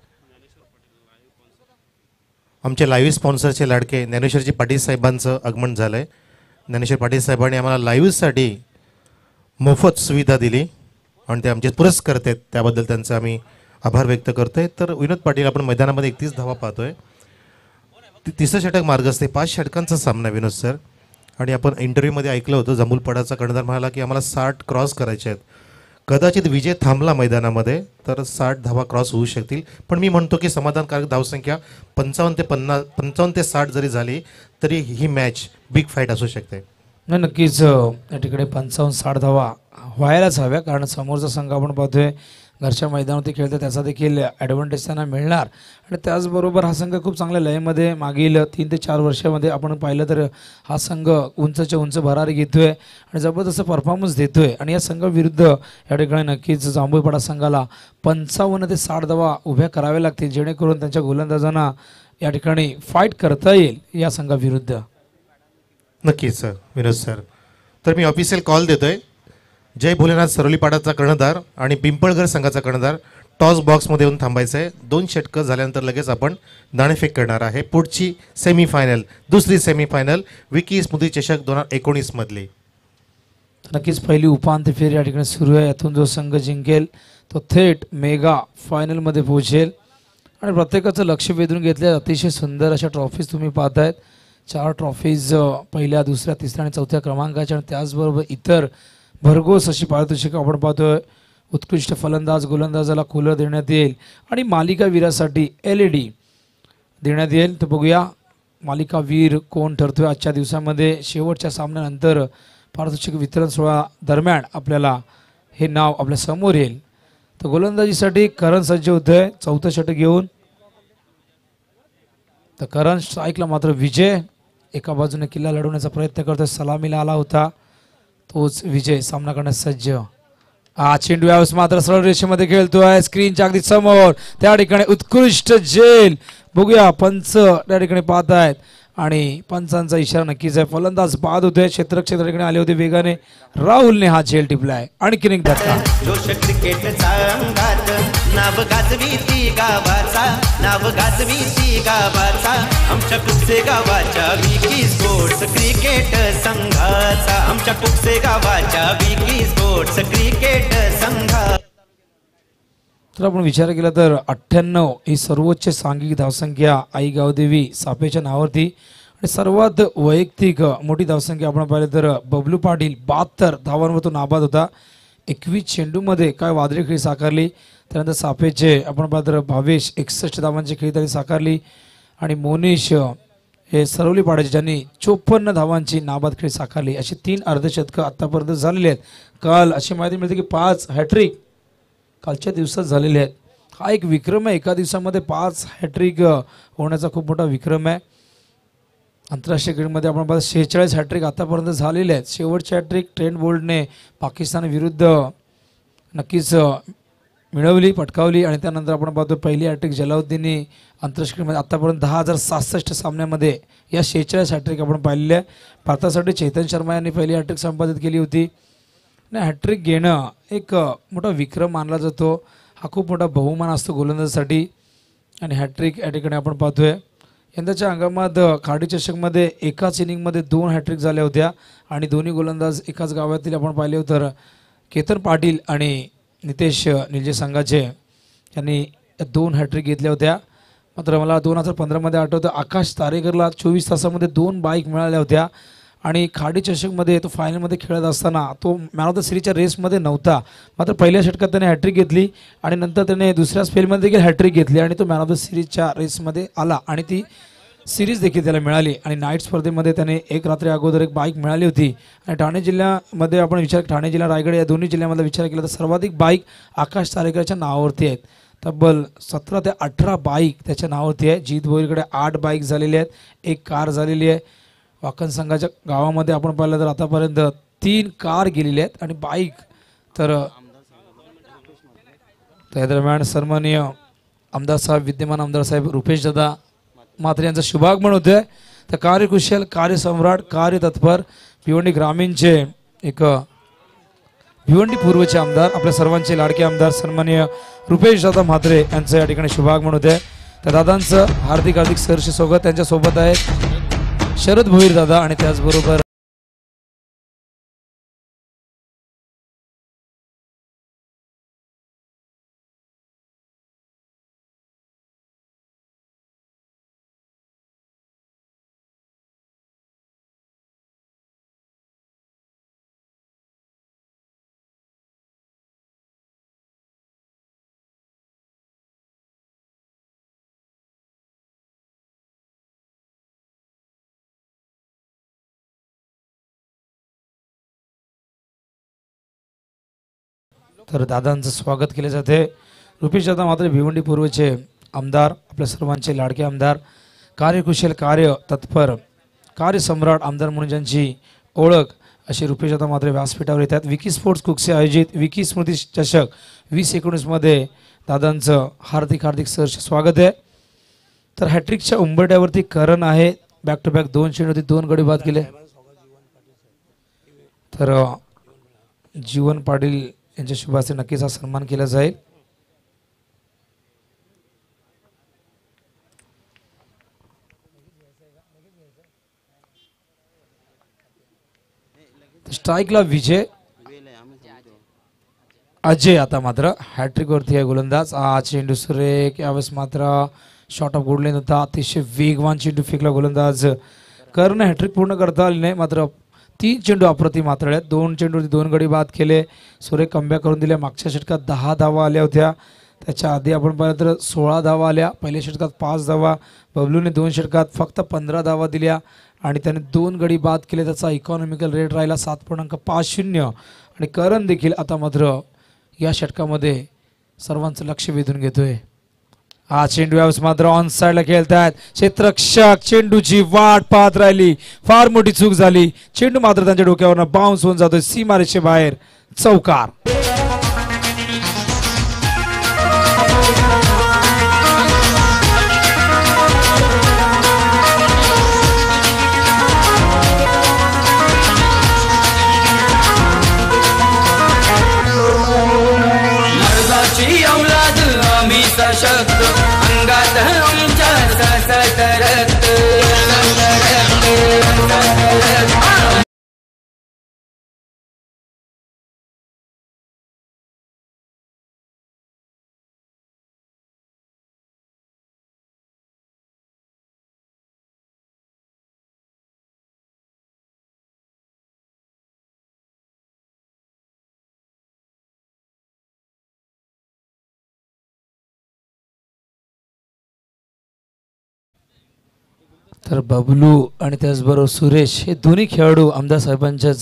आमचे लाईव्ह स्पॉन्सरचे लाडके ज्ञानेश्वरजी पाटील साहेबांचं आगमन झालंय. ज्ञानेश्वर पाटील साहेबांनी आम्हाला लाईव्हसाठी मोफत सुविधा दिली आणि ते आमचे पुरस्कार आहेत, त्याबद्दल त्यांचा आम्ही आभार व्यक्त करतोय. तर विनोद पाटील, आपण मैदानामध्ये 31 धावा पाहतोय. तिसरं षटक मार्ग असते. 5 षटकांचा सामना विनोद सर. आणि आपण इंटरव्ह्यूमध्ये ऐकलं होतं जांभूलपडाचा कर्णधार म्हणाला की आम्हाला 60 क्रॉस करायचे आहेत. कदाचित विजय थांबला मैदानामध्ये तर 60 धावा क्रॉस होऊ शकतील. पण मी म्हणतो की समाधानकारक धावसंख्या 55 ते 60 जरी झाली तरी ही मॅच बिग फाईट असू शकते. नाही नक्कीच या ठिकाणी 55-60 धावा व्हायलाच हव्या, कारण समोरचा संघ आपण पाहतोय घरच्या मैदानावरती खेळतो, त्याचा देखील ॲडव्हान्टेज त्यांना मिळणार. आणि त्याचबरोबर हा संघ खूप चांगल्या लयमध्ये मागील 3 ते 4 वर्षामध्ये आपण पाहिलं तर हा संघ उंचच्या उंच भरारी घेतोय आणि जबरदस्त परफॉर्मन्स देतोय. आणि या संघाविरुद्ध या ठिकाणी नक्कीच जांभूळपाडा संघाला 55 ते 60 धावा उभ्या कराव्या लागतील, जेणेकरून त्यांच्या गोलंदाजांना या ठिकाणी फाईट करता येईल या संघाविरुद्ध. नक्कीच सर विनोद सर. तर मी ऑफिशियल कॉल देतोय. जय भोलेनाथ सरोलीपाडाचा कर्णधार आणि पिंपळघर संघाचा कर्णधार टॉस बॉक्समध्ये येऊन थांबायचं आहे. 2 षटकं झाल्यानंतर लगेच आपण नाणेफेक करणार आहे. पुढची सेमीफायनल, दुसरी सेमीफायनल विकी स्मृती चषक 2019 मधली. नक्कीच पहिली उपांत्य फेरी या ठिकाणी सुरू आहे. यातून जो संघ जिंकेल तो थेट मेगा फायनलमध्ये पोहोचेल. आणि प्रत्येकाचं लक्ष वेधून घेतल्या अतिशय सुंदर अशा ट्रॉफीज तुम्ही पाहतायत. 4 ट्रॉफीज पहिल्या, दुसऱ्या, तिसऱ्या आणि चौथ्या क्रमांकाच्या, आणि त्याचबरोबर इतर भरघोस अशी पारितोषिकं आपण पाहतोय. उत्कृष्ट फलंदाज गोलंदाजाला कूलर देण्यात येईल आणि मालिकावीरासाठी LED देण्यात येईल. तर बघूया मालिकावीर कोण ठरतोय आजच्या दिवसामध्ये. शेवटच्या सामन्यानंतर पारितोषिक वितरण सोहळा दरम्यान आपल्याला हे नाव आपल्या समोर येईल. तर गोलंदाजीसाठी करण सज्ज होतोय 4थं षटक घेऊन. तर करण स्ट्राईकला मात्र विजय एका बाजूने किल्ला लढवण्याचा प्रयत्न करतोय. सलामीला आला होता तोच विजय सामना करण्यास सज्ज. हा चेंडू यावेळेस मात्र सरळ रेषेमध्ये खेळतोय. स्क्रीनच्या अगदी समोर त्या ठिकाणी उत्कृष्ट झेल. बघूया पंच त्या ठिकाणी पाहत आहेत आणि पंचांचा इशारा नक्कीच आहे. फलंदाज बाद होतोय. क्षेत्ररक्षक ठिकाणी आले होते वेगाने. राहुलने हा झेल टिपलाय. आणखीन एक धक्का. जोश क्रिकेटचा अंगात नाव गाजवी ती गावाचा, नाव गाजवी ती गावाचा, आमच्या कुकसे गावाच्या विकी स्पोर्ट्स क्रिकेट संघाचा, आमच्या कुकसे गावाच्या विकी स्पोर्ट्स क्रिकेट संघा. तर आपण विचार केला तर 98 ही सर्वोच्च सांघिक धावसंख्या आई गावदेवी सापेच्या नावावरती. आणि सर्वात वैयक्तिक मोठी धावसंख्या आपण पाहिलं तर बबलू पाटील 72 धावांवर तो नाबाद होता. 21 चेंडूमध्ये काय वादळी खेळी साकारली. त्यानंतर सापेचे आपण पाहिलं तर भावेश 61 धावांची खेळी त्यांनी साकारली. आणि मोनिश हे सरवली पाडायचे ज्यांनी 54 धावांची नाबाद खेळी साकारली. अशी 3 अर्धशतकं आत्तापर्यंत झालेली आहेत. काल अशी माहिती मिळते की 5 हॅट्रिक कालच्या दिवसात झालेले आहेत. हा एक विक्रम आहे. एका दिवसामध्ये 5 हॅट्रिक होण्याचा खूप मोठा विक्रम आहे. आंतरराष्ट्रीय क्रिकेटमध्ये आपण पाहतो 46 हॅट्रिक आतापर्यंत झालेले आहेत. शेवटची हॅट्रिक ट्रेंट बोल्टने पाकिस्तान विरुद्ध नक्कीच मिळवली, पटकावली. आणि त्यानंतर आपण पाहतो पहिली हॅट्रिक जलाउद्दीनने आंतरराष्ट्रीय क्रिकेटमध्ये आतापर्यंत 10,067 सामन्यामध्ये या 46 हॅट्रिक आपण पाहिलेल्या आहे. भारतासाठी चेतन शर्मा यांनी पहिली हॅट्रिक संपादित केली होती. आणि हॅट्रिक घेणं एक मोठा विक्रम मानला जातो. हा खूप मोठा बहुमान असतो गोलंदाजासाठी. आणि हॅट्रिक या ठिकाणी आपण पाहतोय यंदाच्या हंगामात खाडी चषकमध्ये एकाच इनिंगमध्ये 2 हॅट्रिक झाल्या होत्या. आणि दोन्ही गोलंदाज एकाच गावातील आपण पाहिले होते. तर केतन पाटील आणि नितेश निलजे संघाचे यांनी 2 हॅट्रिक घेतल्या होत्या. मात्र मला 2015मध्ये आठवतं आकाश तारेकरला 24 तासामध्ये 2 बाईक मिळाल्या होत्या. आणि खाडी चषकमध्ये तो फायनलमध्ये खेळत असताना तो मॅन ऑफ द सिरीजच्या रेसमध्ये नव्हता. मात्र पहिल्या षटकात त्याने हॅट्रिक घेतली आणि नंतर त्याने दुसऱ्या स्पेलमध्ये देखील हॅट्रिक घेतली आणि तो मॅन ऑफ द सिरीजच्या रेसमध्ये आला आणि ती सिरीज देखील त्याला मिळाली. आणि नाईट स्पर्धेमध्ये त्याने एक रात्री अगोदर एक बाईक मिळाली होती. आणि ठाणे जिल्ह्यामध्ये आपण ठाणे जिल्हा रायगड या दोन्ही जिल्ह्यामध्ये विचार केला तर सर्वाधिक बाईक आकाश तारेकरच्या नावावरती आहेत. तब्बल 17 ते 18 बाईक त्याच्या नावावरती आहे. जीत भोईरकडे 8 बाईक झालेल्या आहेत. 1 कार झालेली आहे. वाकण संघाच्या गावामध्ये आपण पाहिलं तर आतापर्यंत 3 कार गेलेल्या आहेत आणि बाईक तर त्या दरम्यान सन्माननीय आमदार साहेब, विद्यमान आमदार साहेब रुपेश दादा मात्र यांचं शुभागमन होतं. तर कार्यकुशल, कार्यसम्राट, कार्यतत्पर भिवंडी ग्रामीणचे एक भिवंडी पूर्वचे आमदार, आपल्या सर्वांचे लाडके आमदार सन्माननीय रुपेश दादा म्हात्रे यांचं या ठिकाणी शुभागमन होतं. तर दादांचं हार्दिक हार्दिक सहर्ष स्वागत. त्यांच्यासोबत आहेत शरद भोईर दादा आणि त्याचबरोबर तर दादांचं स्वागत केले जाते. रुपेश दादा मात्र भिवंडी पूर्वचे आमदार, आपल्या सर्वांचे लाडके आमदार, कार्यकुशल, कार्य तत्पर, कार्यसम्राट आमदार म्हणून ज्यांची ओळख असे रुपेश दादा मात्र व्यासपीठावर येतात. विकी स्पोर्ट्स कुकसे आयोजित विकी स्मृती चषक 2019 मध्ये दादांचं हार्दिक हार्दिक सहर्ष स्वागत आहे. तर हॅट्रिकच्या उंबरठ्यावरती करण आहे. बॅक टू बॅक 2 चेंडूवरती 2 गडी बाद केले. तर जीवन पाटील यांच्या शुभ हस्ते नक्कीच हा सन्मान केला जाईल. स्ट्राईकला विजय, अजय आता मात्र हॅट्रिक वरती आहे गोलंदाज. चेंडू सुरेख, यावेळेस मात्र शॉट ऑफ गुड लाईन होता. अतिशय वेगवान चेंडू फेकला गोलंदाज कर्ण. हॅट्रिक पूर्ण करता आली नाही, मात्र 3 चेंडू अप्रतिम मात्रळ्यात. 2 चेंडूवरती 2 गडी बाद केले. सुरेख कमबॅक करून दिले. मागच्या षटकात 10 धावा आल्या होत्या. त्याच्या आधी आपण पाहिलं तर 16 धावा आल्या. पहिल्या षटकात 5 धावा. बबलूने 2 षटकात फक्त 15 धावा दिल्या आणि त्याने 2 गडी बाद केले. त्याचा इकॉनॉमिकल रेट राहिला 7.50 आणि करण देखील आता मात्र या षटकामध्ये सर्वांचं लक्ष वेधून घेतोय. चेंडू यावेळेस मात्र ऑन साइडला खेळतायत क्षेत्ररक्षक. चेंडूची वाट पाहत राहिली, फार मोठी चूक झाली. चेंडू मात्र त्यांच्या डोक्यावर बाउन्स होऊन जातोय सीमारेषे बाहेर. चौकार. सशक्त अंगात आमच्या ससतरत तर बबलू आणि त्याचबरोबर सुरेश हे दोन्ही खेळाडू आमदार साहेबांच्याच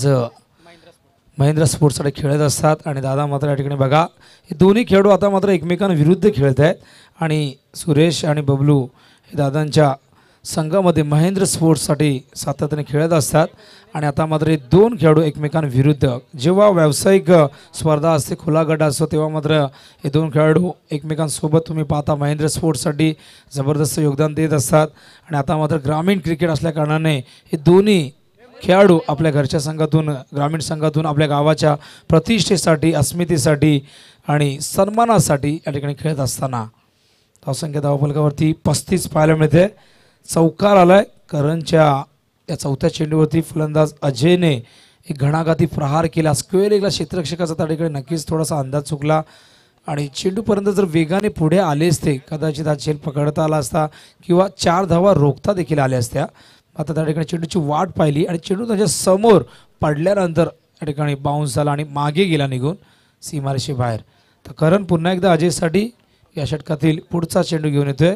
महिंद्रा स्पोर्ट्ससाठी खेळत असतात. आणि दादा मात्र या ठिकाणी बघा, हे दोन्ही खेळाडू आता मात्र एकमेकांविरुद्ध खेळत आहेत. आणि सुरेश आणि बबलू हे दादांच्या संघामध्ये महेंद्र स्पोर्ट्ससाठी सातत्याने खेळत असतात. आणि आता मात्र हे 2 खेळाडू एकमेकांविरुद्ध, जेव्हा व्यावसायिक स्पर्धा असते, खुला गट असतो, तेव्हा मात्र हे 2 खेळाडू एकमेकांसोबत तुम्ही पाहता महेंद्र स्पोर्ट्ससाठी जबरदस्त योगदान देत असतात. आणि आता मात्र ग्रामीण क्रिकेट असल्याकारणाने हे दोन्ही खेळाडू आपल्या घरच्या संघातून, ग्रामीण संघातून आपल्या गावाच्या प्रतिष्ठेसाठी, अस्मितेसाठी आणि सन्मानासाठी या ठिकाणी खेळत असताना धावसंख्या धावफलकावरती 35 पाहायला मिळते. चौकार आलाय करणच्या या चौथ्या चेंडूवरती. फलंदाज अजयने एक घणाघाती प्रहार केला. स्क्वेअर एकला क्षेत्ररक्षकाचा त्या ठिकाणी नक्कीच थोडासा अंदाज चुकला आणि चेंडूपर्यंत जर वेगाने पुढे आले असते कदाचित हा झेल पकडता आला असता किंवा 4 धावा रोखता देखील आल्या असत्या. आता त्या ठिकाणी चेंडूची वाट पाहिली आणि चेंडू त्याच्या समोर पडल्यानंतर त्या ठिकाणी बाउन्स झाला आणि मागे गेला निघून सीमारेषे बाहेर. तर करण पुन्हा एकदा अजयसाठी या षटकातील पुढचा चेंडू घेऊन येतोय.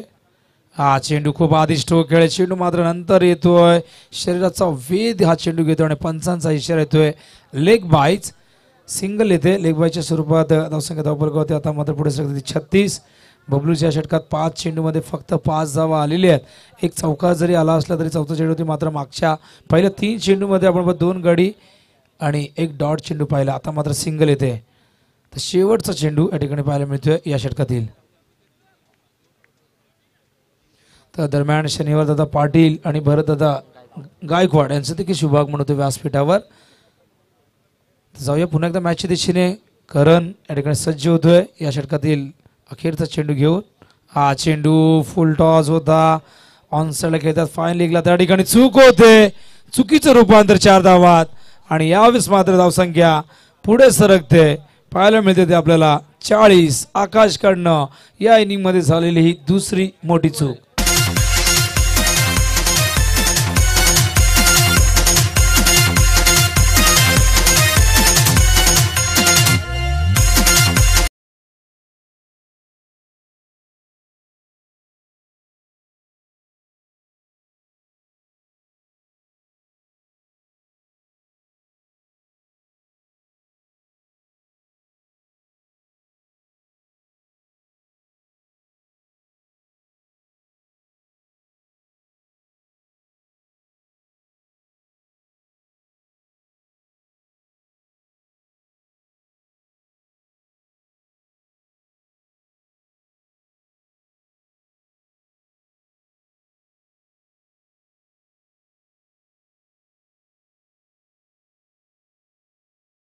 चेंडू खूप आधी स्ट्रोक खेळ. चेंडू मात्र नंतर येतोय. शरीराचा वेध हा चेंडू घेतोय आणि पंचांचा इशारा येतोय लेग बाईज. सिंगल येते लेग बाईच्या स्वरूपात. धावसंख्या धावफलकावरती आता मात्र पुढे सरकते 36. बबलूच्या षटकात 5 चेंडूमध्ये फक्त 5 धावा आलेल्या आहेत. एक चौकार जरी आला असला तरी चौथा चेंडू होती, मात्र मागच्या पहिल्या 3 चेंडूमध्ये आपण 2 गडी आणि 1 डॉट चेंडू पाहिला. आता मात्र सिंगल येते. तर शेवटचा चेंडू या ठिकाणी पाहायला मिळतोय या षटकातील. तर दरम्यान शनिवार दादा पाटील आणि भरत दादा गायकवाड यांचं देखील शुभागमन होतं व्यासपीठावर. जाऊया पुन्हा एकदा मॅचच्या दिशेने. करण या ठिकाणी सज्ज होतोय या षटकातील अखेरचा चेंडू घेऊन. चेंडू फुल टॉस होता. ऑन साइडला खेळतात. फाईन लीगला त्या ठिकाणी चूक होते. चुकीचं रूपांतर 4 धावात आणि यावेळेस मात्र धावसंख्या पुढे सरकते. पाहायला मिळते ते आपल्याला 40. आकाशकडनं या इनिंगमध्ये झालेली ही दुसरी मोठी चूक.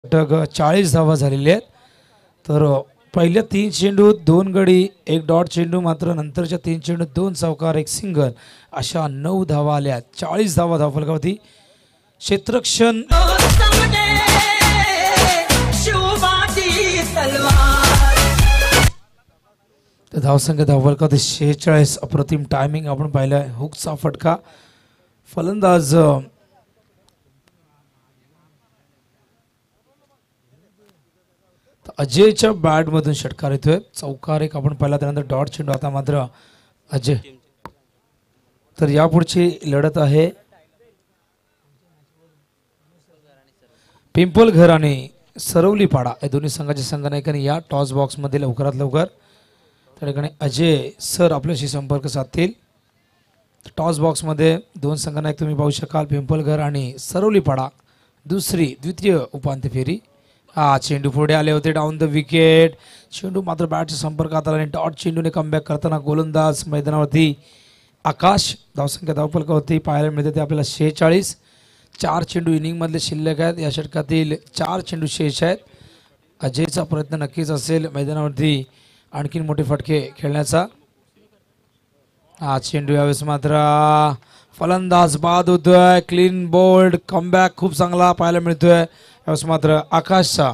षटक 40 धावा झालेल्या आहेत. तर पहिल्या 3 चेंडूत 2 गडी 1 डॉट चेंडू, मात्र नंतरच्या 3 चेंडूत 2 चौकार 1 सिंगल अशा 9 धावा आल्या. 40 धावा धावफलकावरती. क्षेत्ररक्षण तर धावसंख्या धावफलकावरती 46. अप्रतिम टायमिंग आपण पाहिलं. हुकचा फटका. फलंदाज अजयच्या बॅटमधून षटकार येतोय. चौकार 1 आपण पाहिला. त्यानंतर डॉट चेंडू. आता मात्र अजय. तर यापुढची लढत आहे पिंपलघर आणि सरवलीपाडा या दोन्ही संघाच्या संघनायकांनी या टॉस बॉक्समध्ये लवकरात लवकर त्या ठिकाणी अजय सर आपल्याशी संपर्क साधतील. टॉस बॉक्समध्ये 2 संघनायक तुम्ही पाहू शकाल. पिंपलघर आणि सरवलीपाडा. द्वितीय उपांत्य फेरी. चेंडू पुढे आले होते. Down the wicket. चेंडू मात्र बॅटच्या संपर्कात आला आणि डॉट चेंडूने कमबॅक करताना गोलंदाज मैदानावरती आकाश. धावसंख्या धावफलकावरती पाहायला मिळते ते आपल्याला 46. 4 चेंडू इनिंगमधले शिल्लक आहेत. या षटकातील 4 चेंडू शेष आहेत. अजयचा प्रयत्न नक्कीच असेल मैदानावरती आणखीन मोठे फटके खेळण्याचा. चेंडू यावेळेस मात्र फलंदाज बाद होतोय. क्लीन बोल्ड कमबॅक खूप चांगला पाहायला मिळतोय यावेळेस मात्र आकाशचा.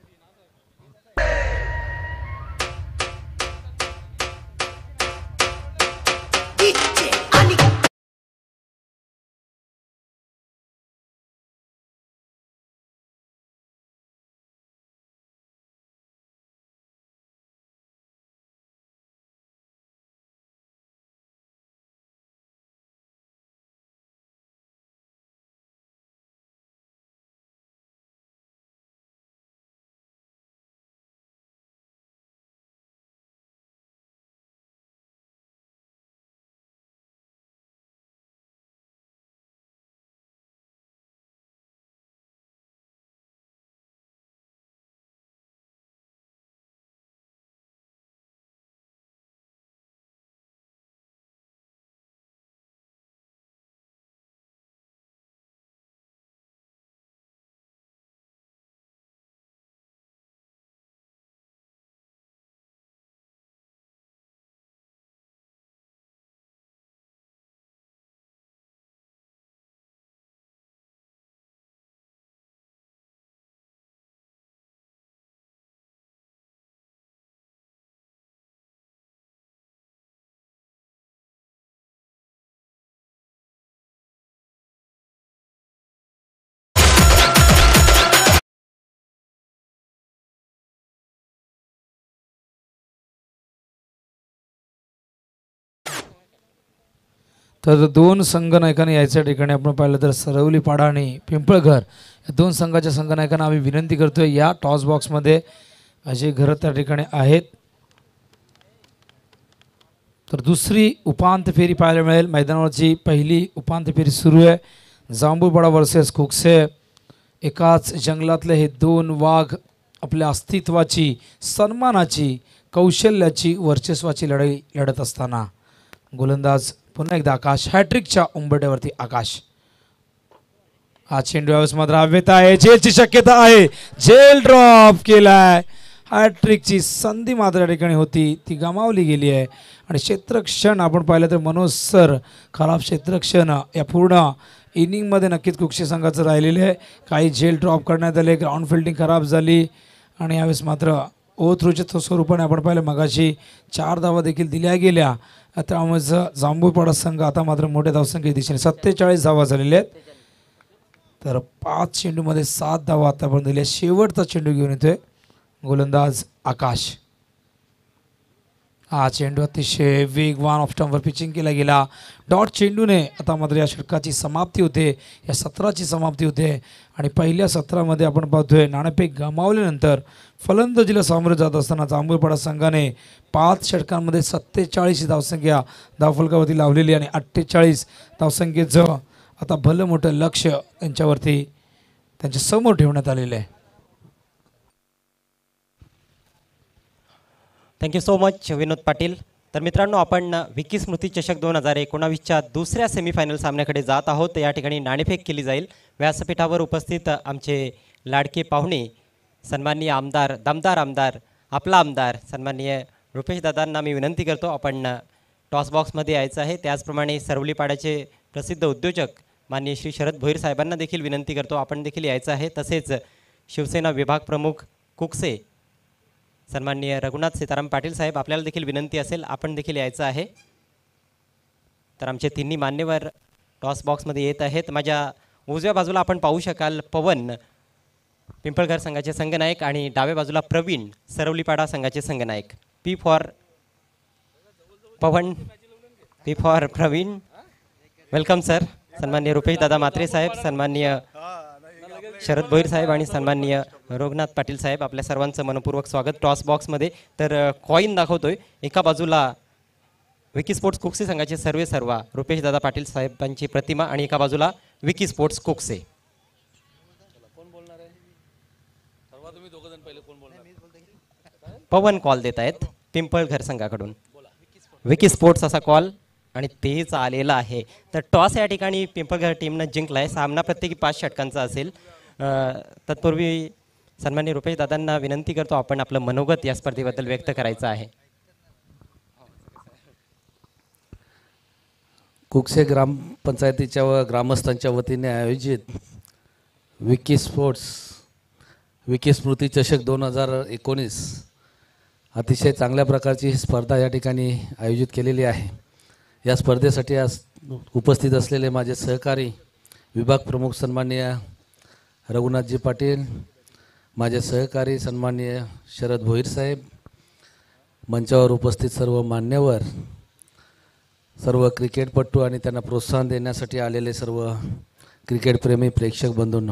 तर 2 संघनायकांनी यायच्या ठिकाणी आपण पाहिलं तर सरवलीपाडा आणि पिंपळघर या 2 संघाच्या संघनायकांना आम्ही विनंती करतोय या टॉस बॉक्समध्ये. अजय घर त्या ठिकाणी आहेत. तर दुसरी उपांत्य फेरी पाहायला मिळेल. मैदानावरची पहिली उपांत्य फेरी सुरू आहे. जांभूळपाडा वर्सेस कुकसे. एकाच जंगलातले हे 2 वाघ आपल्या अस्तित्वाची, सन्मानाची, कौशल्याची, वर्चस्वाची लढाई लढत असताना गोलंदाज पुन्हा एकदा आकाश. हॅट्रिकच्या उंबरठ्यावरती आकाश. चेंडू यावेळेस मात्र हवेत आहे. जेलची शक्यता आहे. जेल ड्रॉप केलाय. हॅट्रिकची संधी मात्र या ठिकाणी होती ती गमावली गेली आहे. आणि क्षेत्ररक्षण आपण पाहिलं तर मनोज सर खराब क्षेत्ररक्षण या पूर्ण इनिंगमध्ये नक्कीच कुक्षी संघाचं राहिलेलं आहे. काही जेल ड्रॉप करण्यात आले. ग्राउंड फिल्डिंग खराब झाली आणि यावेळेस मात्र ओव्हरथ्रोच्या स्वरूपाने आपण पाहिलं मगाशी 4 धावा देखील दिल्या गेल्या. त्यामुळे जांभूळपाडा संघ आता मात्र मोठ्या धावसंख्येच्या दिशेने 47 धावा झालेल्या आहेत. तर 5 चेंडूमध्ये 7 धावा आतापर्यंत दिल्या. शेवटचा चेंडू घेऊन येतोय गोलंदाज आकाश. चेंडू अतिशय वेगवान ऑफ स्टंपवर पिचिंग केला गेला. डॉट चेंडूने आता मात्र या षटकाची समाप्ती होते. या सत्राची समाप्ती होते. आणि पहिल्या सत्रामध्ये आपण पाहतोय नाणेफेक गमावल्यानंतर फलंदाजीला सामोरे जात असताना जांभूळपाडा संघाने 5 षटकांमध्ये 47 धावसंख्या धावफलकावरती लावलेली आणि 48 धावसंख्येचं आता भलं मोठं लक्ष त्यांच्यावरती त्यांच्या समोर ठेवण्यात आलेलं आहे. Thank you so much Vinod Patil. तर मित्रांनो आपण विकी स्मृती चषक 2019च्या दुसऱ्या सेमीफायनल सामन्याकडे जात आहोत. या ठिकाणी नाणेफेक केली जाईल. व्यासपीठावर उपस्थित आमचे लाडके पाहुणे सन्माननीय आमदार दमदार आमदार आपला आमदार सन्माननीय रुपेश दादांना मी विनंती करतो आपण टॉस बॉक्समध्ये यायचं आहे. त्याचप्रमाणे सरवलीपाड्याचे प्रसिद्ध उद्योजक माननीय श्री शरद भोईर साहेबांना देखील विनंती करतो आपण देखील यायचं आहे. तसेच शिवसेना विभाग प्रमुख कुकसे सन्माननीय रघुनाथ सीताराम पाटील साहेब आपल्याला देखील विनंती असेल आपण देखील यायचं आहे. तर आमचे तिन्ही मान्यवर टॉस बॉक्समध्ये येत आहेत. माझ्या उजव्या बाजूला आपण पाहू शकाल पवन पिंपळघर संघाचे संघनायक आणि डाव्या बाजूला प्रवीण सरवलीपाडा संघाचे संघनायक. P for Pawan, P for Pravin. Welcome sir. सन्माननीय रुपेश दादा म्हात्रे साहेब, सन्माननीय शरद भोईर साहेब आणि सन्माननीय रघुनाथ पाटील साहेब आपल्या सर्वांचं मनपूर्वक स्वागत टॉस बॉक्समध्ये. तर कॉईन दाखवतोय. एका बाजूला विकी स्पोर्ट्स कुकसे संघाचे सर्वा रुपेश दादा पाटील साहेबांची प्रतिमा आणि एका बाजूला विकी स्पोर्ट्स कुकसे. पवन कॉल देत आहेत पिंपळघर संघाकडून. विकी स्पोर्ट्स असा कॉल आणि तेच आलेला आहे. तर टॉस या ठिकाणी पिंपळघर टीमनं जिंकला आहे. सामना प्रत्येकी 5 षटकांचा असेल. तत्पूर्वी सन्माननीय रुपेश दादांना विनंती करतो आपण आपलं मनोगत या स्पर्धेबद्दल व्यक्त करायचं आहे. कुकसे ग्रामपंचायतीच्या व ग्रामस्थांच्या वतीने आयोजित विकी स्पोर्ट्स विकी स्मृती चषक 2019 अतिशय चांगल्या प्रकारची ही स्पर्धा या ठिकाणी आयोजित केलेली आहे. या स्पर्धेसाठी आज उपस्थित असलेले माझे सहकारी विभाग प्रमुख सन्माननीय रघुनाथजी पाटील, माझे सहकारी सन्माननीय शरद भोईर साहेब, मंचावर उपस्थित सर्व मान्यवर, सर्व क्रिकेटपटू आणि त्यांना प्रोत्साहन देण्यासाठी आलेले सर्व क्रिकेटप्रेमी प्रेक्षक बंधूंनो,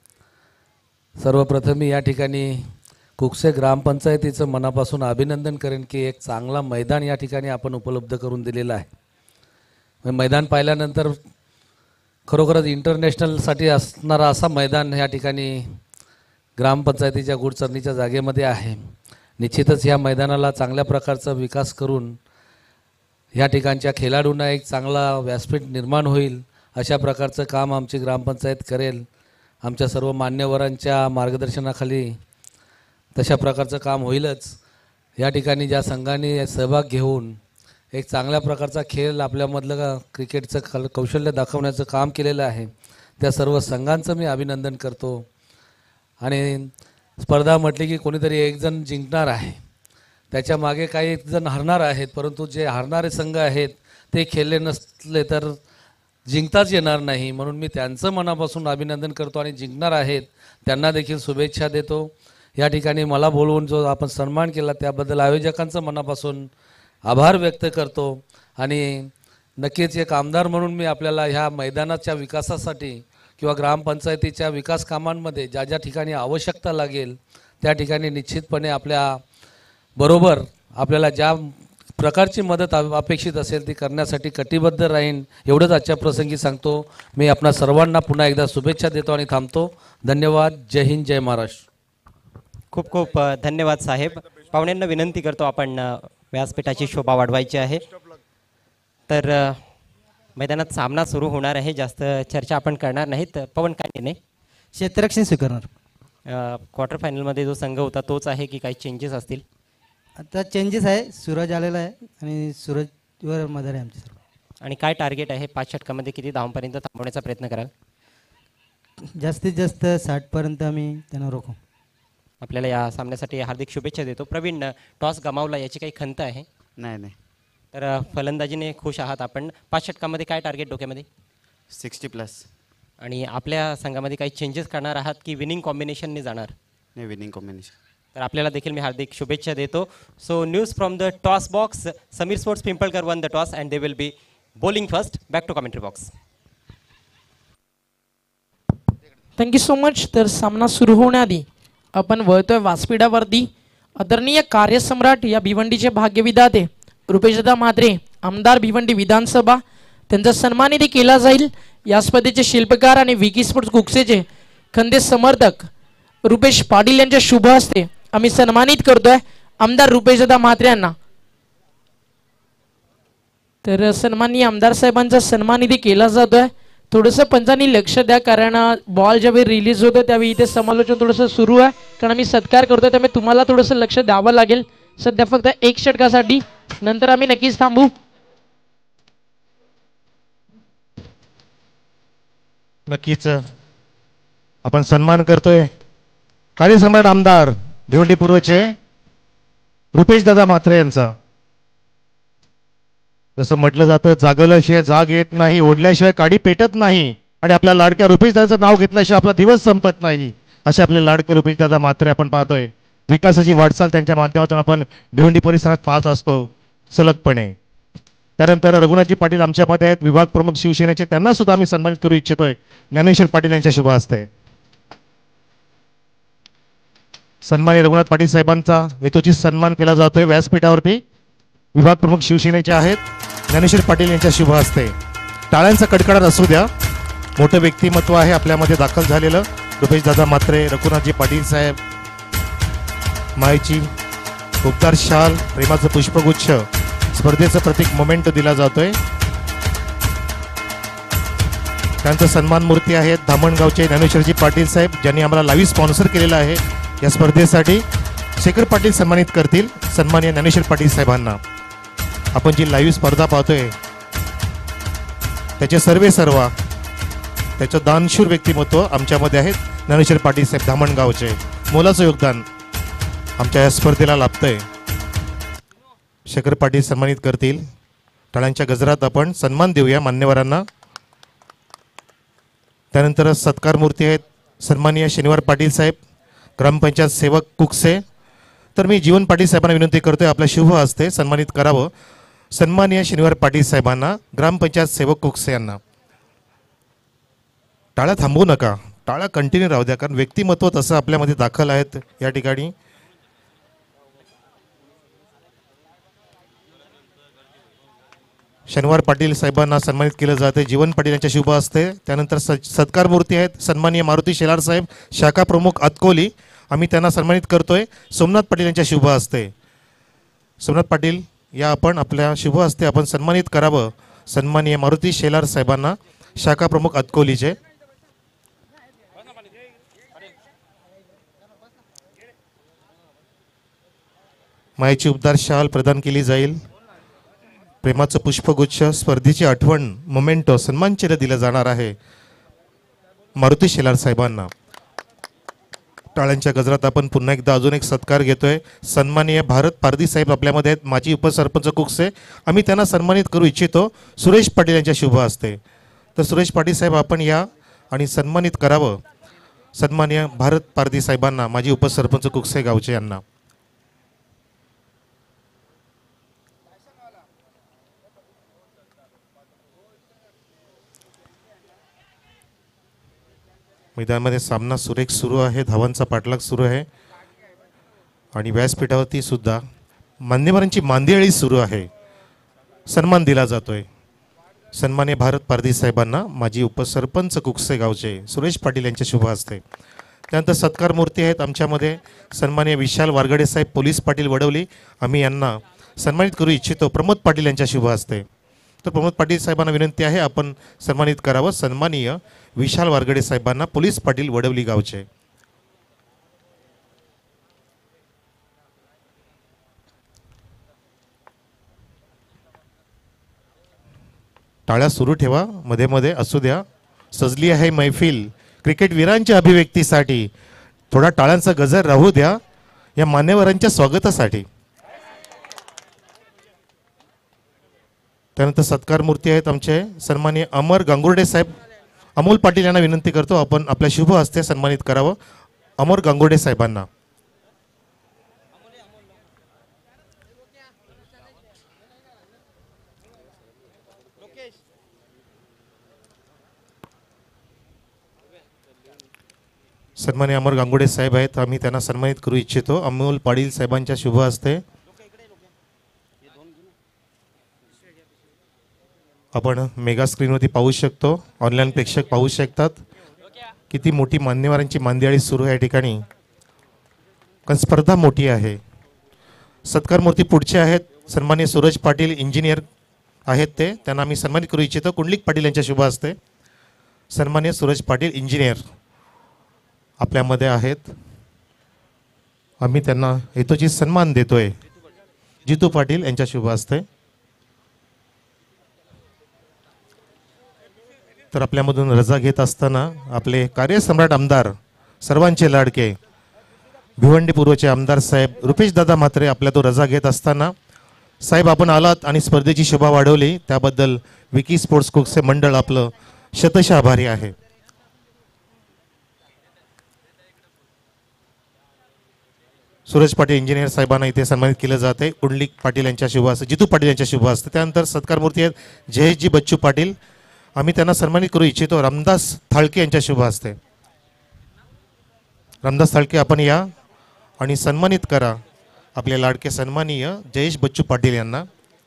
सर्वप्रथम मी या ठिकाणी कुकसे ग्रामपंचायतीचं मनापासून अभिनंदन करेन की एक चांगला मैदान या ठिकाणी आपण उपलब्ध करून दिलेला आहे. मैदान पाहिल्यानंतर खरोखरच इंटरनॅशनलसाठी असणारा असा मैदान या ठिकाणी ग्रामपंचायतीच्या गुडचरणीच्या जागेमध्ये आहे. निश्चितच ह्या मैदानाला चांगल्या प्रकारचा विकास करून ह्या ठिकाणच्या खेळाडूंना एक चांगला व्यासपीठ निर्माण होईल अशा प्रकारचं काम आमची ग्रामपंचायत करेल. आमच्या सर्व मान्यवरांच्या मार्गदर्शनाखाली तशा प्रकारचं काम होईलच. या ठिकाणी ज्या संघाने सहभाग घेऊन एक चांगल्या प्रकारचा खेळ आपल्यामधलं क्रिकेटचं कौशल्य दाखवण्याचं काम केलेलं आहे त्या सर्व संघांचं मी अभिनंदन करतो. आणि स्पर्धा म्हटली की कोणीतरी एक जण जिंकणार आहे, त्याच्या मागे काही जण हरणार आहेत, परंतु जे हारणारे संघ आहेत ते खेळले नसले तर जिंकताच येणार नाही. म्हणून मी त्यांचं मनापासून अभिनंदन करतो आणि जिंकणार आहेत त्यांना देखील शुभेच्छा देतो. या ठिकाणी मला बोलवून जो आपण सन्मान केला त्याबद्दल आयोजकांचं मनापासून आभार व्यक्त करतो. आणि नक्कीच एक आमदार म्हणून मी आपल्याला ह्या मैदानाच्या विकासासाठी किंवा ग्रामपंचायतीच्या विकास कामांमध्ये ज्या ज्या ठिकाणी आवश्यकता लागेल त्या ठिकाणी निश्चितपणे आपल्या बरोबर आपल्याला ज्या प्रकारची मदत अपेक्षित असेल ती करण्यासाठी कटिबद्ध राहीन एवढंच आजच्या प्रसंगी सांगतो. मी आपणा सर्वांना पुन्हा एकदा शुभेच्छा देतो आणि थांबतो. धन्यवाद. जय हिंद, जय महाराष्ट्र. खूप खूप धन्यवाद साहेब. पाहुण्यांना विनंती करतो आपण व्यासपीठाची शोभा वाढवायची आहे. तर मैदानात सामना सुरू होणार आहे. जास्त चर्चा आपण करणार नाहीत. पवन काय निर्णय? क्षेत्ररक्षण स्वीकारणार. क्वार्टर फायनलमध्ये जो संघ होता तोच आहे की काही चेंजेस असतील? आता चेंजेस आहे. सूरज आलेला आहे आणि सूरजवर मदर आहे आमची सर्व. आणि काय टार्गेट आहे? 5 षटकामध्ये किती धावांपर्यंत थांबवण्याचा प्रयत्न कराल? जास्तीत जास्त 60पर्यंत आम्ही त्यांना रोखू. आपल्याला या सामन्यासाठी हार्दिक शुभेच्छा देतो. प्रवीण, टॉस गमावला याची काही खंत आहे? नाही. तर फलंदाजीने खुश आहात आपण. 5 षटकामध्ये काय टार्गेट डोक्यामध्ये? 60+. आणि आपल्या संघामध्ये काही चेंजेस करणार आहात की विनिंग कॉम्बिनेशनने जाणार? नाही, विनिंग कॉम्बिनेशन. तर आपल्याला देखील मी हार्दिक शुभेच्छा देतो. So news from the toss box. Sameer sports Pimpalkar won the toss and they will be bowling first. Back to commentary box. Thank you so much. तर सामना सुरू होण्याआधी आपण वळतोय व्यासपीठावरती. आदरणीय कार्यसम्राट या भिवंडीचे भाग्यविधाते रुपेशदा म्हात्रे, आमदार भिवंडी विधानसभा, त्यांचा सन्मानही केला जाईल. या स्पर्धेचे शिल्पकार आणि विकी स्पोर्ट्स कुकसेचे खंदे समर्थक रुपेश पाटील यांच्या शुभ हस्ते आम्ही सन्मानित करतोय आमदार रुपेशदा म्हात्रे यांना. तर सन्माननीय आमदार साहेबांचा सन्मान निधी केला जातोय. थोडंसं पंचांनी लक्ष द्या, कारण बॉल ज्यावेळी रिलीज होतो त्यावेळी इथे समालोचन थोडंसं सुरू आहे, कारण आम्ही सत्कार करतो, त्यामुळे तुम्हाला थोडंसं लक्ष द्यावं लागेल. सध्या फक्त एक षटकासाठी, नंतर आम्ही नक्कीच थांबू. नक्कीच आपण सन्मान करतोय कार्यसम्राट आमदार भिवंडी पूर्वचे रुपेश दादा म्हात्रे यांचा. जसं म्हटलं जातं, जागल्याशिवाय जाग येत नाही, ओढल्याशिवाय काडी पेटत नाही, आणि आपल्या लाडक्या रुपेश दादाचं नाव घेतल्याशिवाय आपला दिवस संपत नाही, असे आपले लाडके रुपेश दादा म्हात्रे आपण पाहतोय. विकासाची वाटचाल त्यांच्या माध्यमातून आपण भिवंडी परिसरात पाहत असतो सलगपणे. त्यानंतर रघुनाथजी पाटील आमच्यामध्ये आहेत, विभाग प्रमुख शिवसेनेचे, त्यांना सुद्धा आम्ही सन्मानित करू इच्छितोय ज्ञानेश्वर पाटील यांच्या शुभ हस्ते. सन्माननीय रघुनाथ पाटील साहेबांचा यथोचित सन्मान केला जातोय व्यासपीठावरती. विभाग प्रमुख शिवसेनेचे आहेत ज्ञानेश्वर पाटील यांच्या शुभ हस्ते. टाळ्यांचा कडकडाट असू द्या. मोठं व्यक्तिमत्व आहे आपल्यामध्ये दाखल झालेलं. रुपेश दादा म्हात्रे, रघुनाथजी पाटील साहेब, मायची उपदार शाल, प्रेमाचं पुष्पगुच्छ, स्पर्धेचं प्रतीक मोमेंट दिला जातोय. त्यांचं सन्मान मूर्ती आहेत धामणगावचे ज्ञानेश्वरजी पाटील साहेब, ज्यांनी आम्हाला लाईव्ह स्पॉन्सर केलेलं आहे या स्पर्धेसाठी. शेखर पाटील सन्मानित करतील सन्माननीय ज्ञानेश्वर पाटील साहेबांना. आपण जी लाईव्ह स्पर्धा पाहतोय त्याचे सर्व त्याचं दानशूर व्यक्तिमत्व आमच्यामध्ये आहेत. ज्ञानेश्वर पाटील साहेब धामणगावचे मोलाचं योगदान आमच्या या स्पर्धेला लाभतंय. शेखर पाटील सन्मानित करतील. टाळ्यांच्या गजरात आपण सन्मान देऊया मान्यवरांना. त्यानंतर सत्कार मूर्ती आहेत सन्माननीय शनिवार पाटील साहेब, ग्रामपंचायत सेवक कुकसे. तर मी जीवन पाटील साहेबांना विनंती करतोय आपल्या शुभ हस्ते सन्मानित करावं सन्माननीय शनिवार पाटील साहेबांना, ग्रामपंचायत सेवक कुकसे यांना. टाळ्या थांबवू नका, टाळ्या कंटिन्यू राहू द्या, कारण व्यक्तिमत्व तसं आपल्यामध्ये दाखल आहेत या ठिकाणी. शनिवार पाटील साहेबांना सन्मानित केलं जाते जीवन पाटील यांच्या शुभ हस्ते. त्यानंतर सत्कार मूर्ती आहेत सन्माननीय मारुती शेलार साहेब, शाखा प्रमुख अतकोली. आम्ही त्यांना सन्मानित करतोय सोमनाथ पाटील यांच्या शुभ हस्ते. सोमनाथ पाटील या आपण आपल्या शुभ हस्ते आपण सन्मानित करावं सन्माननीय मारुती शेलार साहेबांना, शाखा प्रमुख अतकोलीचे. मायेची उपदार शाल प्रदान केली जाईल. प्रेमाचं पुष्पगुच्छ, स्पर्धेची आठवण, मोमेंटो, सन्मानचिन्ह दिलं जाणार आहे मारुती शेलार साहेबांना. टाळ्यांच्या गजरात आपण पुन्हा एकदा अजून एक सत्कार घेतोय. सन्माननीय भारत पारधी साहेब आपल्यामध्ये आहेत, माजी उपसरपंच कुकसे. आम्ही त्यांना सन्मानित करू इच्छितो सुरेश पाटील यांच्या शुभ हस्ते. तर सुरेश पाटील साहेब आपण या आणि सन्मानित करावं सन्माननीय भारत पारधी साहेबांना, माजी उपसरपंच कुकसे गावचे यांना. मैदानामध्ये सामना सुरेख सुरू आहे, धावांचा पाठलाग सुरू आहे आणि व्यासपीठावरती सुद्धा मान्यवरांची मांदियाळी सुरू आहे. सन्मान दिला जातोय सन्माननीय भारत पारधी साहेबांना, माजी उपसरपंच कुकसे गावचे सुरेश पाटील यांच्या शुभ हस्ते. त्यानंतर सत्कार मूर्ती आहेत आमच्यामध्ये सन्माननीय विशाल वारगडे साहेब, पोलीस पाटील वडवली. आम्ही यांना सन्मानित करू इच्छितो प्रमोद पाटील यांच्या शुभ हस्ते. तर प्रमोद पाटील साहेबांना विनंती आहे आपण सन्मानित करावं सन्माननीय विशाल वारगडे साहेबांना, पोलीस पाटील वडवली गावचे. टाळ्या सुरू ठेवा, मध्ये मध्ये असू द्या. सजली आहे मैफिल क्रिकेट वीरांच्या अभिव्यक्तीसाठी. थोडा टाळ्यांचा गजर राहू द्या या मान्यवरांच्या स्वागतासाठी. त्यानंतर सत्कार मूर्ती आहेत आमचे सन्माननीय अमर गांगुर्डे साहेब. अमोल पाटील यांना विनंती करतो आपण आपल्या शुभ हस्ते सन्मानित करावं अमर गांगुर्डे साहेबांना. सन्माननीय अमर गांगुर्डे साहेब आहेत, आम्ही त्यांना सन्मानित करू इच्छितो अमोल पाटील साहेबांच्या शुभ हस्ते. आपण मेगा स्क्रीनवरती पाहू शकतो, ऑनलाईन प्रेक्षक पाहू शकतात किती मोठी मान्यवरांची मांदियाळी सुरू आहे या ठिकाणी, कारण स्पर्धा मोठी आहे. सत्कार मूर्ती पुढचे आहेत सन्माननीय सूरज पाटील इंजिनियर आहेत ते, त्यांना आम्ही सन्मानित करू इच्छितो कुंडलिक पाटील यांच्या शुभ हस्ते. सन्मान्य सूरज पाटील इंजिनियर आपल्यामध्ये आहेत. आम्ही त्यांना यथोचित सन्मान देतोय. जितू पाटील यांच्या शुभ हस्ते. तर आपल्यामधून रजा घेत असताना आपले कार्यसम्राट आमदार, सर्वांचे लाडके भिवंडी पूर्वचे आमदार साहेब रुपेश दादा म्हात्रे आपल्या तो रजा घेत असताना, साहेब आपण आलात आणि स्पर्धेची शोभा वाढवली त्याबद्दल विकी स्पोर्ट्स कुक्से मंडळ आपलं शतशः आभारी आहे. सूरज पाटील इंजिनियर साहेबांना इथे सन्मानित केलं जाते. कुंडलिक पाटील यांच्या शुभ हस्ते, जितू पाटील यांच्या शुभ हस्ते. त्यानंतर सत्कारमूर्ती आहेत जयेशजी बच्चू पाटील. आम्ही त्यांना सन्मानित करू इच्छितो रामदास थाळके यांच्या शुभ हस्ते. रामदास थाळके आपण या आणि सन्मानित करा आपले लाडके सन्माननीय जयेश बच्चू पाटील यांना.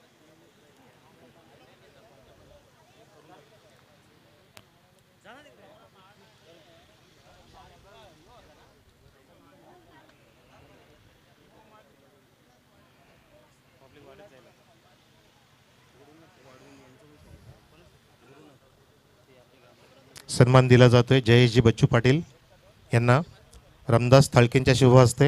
सन्मान दिला जातोय जयेशजी बच्चू पाटील यांना रामदास थाळकेंच्या शुभ हस्ते.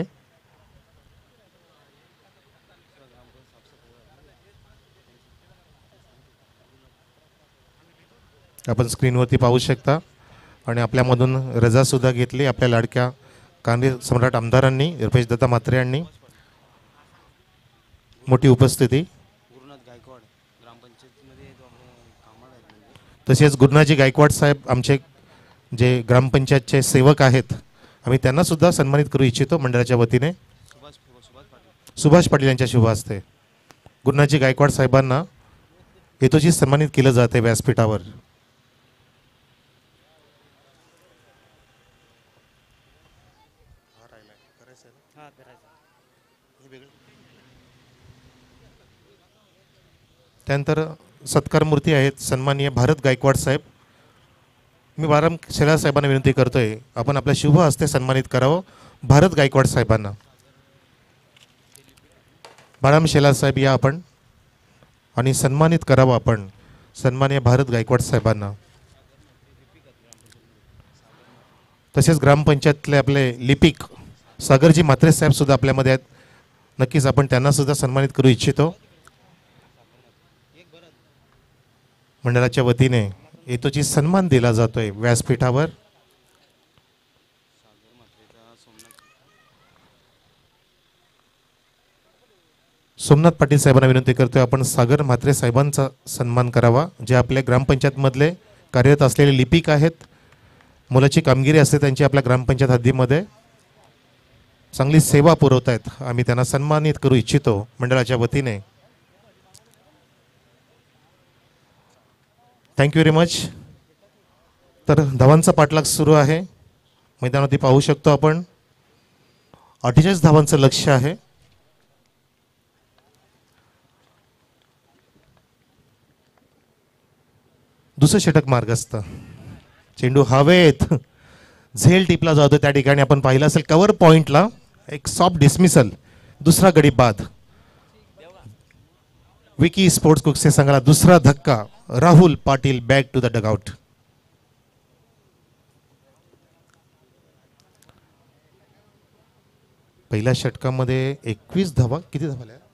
आपण स्क्रीनवरती पाहू शकता. आणि आपल्यामधून रजा सुद्धा घेतली आपल्या लाडक्या कार्यसम्राट आमदारांनी, रुपेशदादा म्हात्रे यांनी. मोठी उपस्थिती. तसेच गुरुनाजी गायकवाड साहेब आमचे जे ग्रामपंचायतचे सेवक आहेत, आम्ही त्यांना सुद्धा सन्मानित करू इच्छितो मंडळाच्या वतीने. सुभाष पाटील यांच्या शुभ हस्ते गुरुनाजी गायकवाड साहेबांना यथोचित सन्मानित केलं जाते व्यासपीठावर. त्यानंतर सत्कार मूर्ती आहेत सन्माननीय भारत गायकवाड साहेब. मी बाराम शेलार साहेबांना विनंती करतोय आपण आपल्या शुभ हस्ते सन्मानित करावं भारत गायकवाड साहेबांना. बाराम शेलार साहेब या आपण आणि सन्मानित करावं आपण सन्माननीय भारत गायकवाड साहेबांना. तसेच ग्रामपंचायतले आपले लिपिक सागरजी म्हात्रे साहेब सुद्धा आपल्यामध्ये आहेत. नक्कीच आपण त्यांना सुद्धा सन्मानित करू इच्छितो. मंडळाच्या वतीने यथोचित सन्मान दिला जातोय व्यासपीठावर. सोमनाथ पाटील साहेबांना विनंती करतोय आपण सागर म्हात्रे साहेबांचा सन्मान करावा, जे आपल्या ग्रामपंचायतमधले कार्यरत असलेले लिपिक आहेत. मुलाची कामगिरी असते त्यांची आपल्या ग्रामपंचायत हद्दीमध्ये, चांगली सेवा पुरवत आहेत. आम्ही त्यांना सन्मानित करू इच्छितो मंडळाच्या वतीने. Thank you very much. तर धावांचा पाठलाग सुरू आहे मैदानावरती पाहू शकतो आपण. 48 धावांचं लक्ष्य आहे. दुसरं षटक मार्गस्थ. चेंडू हवेत झेल टिपला जातो. त्या ठिकाणी आपण पाहिलं असेल कव्हर पॉइंटला एक सॉफ्ट डिसमिसल, दुसरा गडी बाद. विकी स्पोर्ट्स कुक्से संघाला दुसरा धक्का. Rahul Patil back to the dugout. पहिल्या षटकामध्ये 21 धावा, किती धावा आल्या?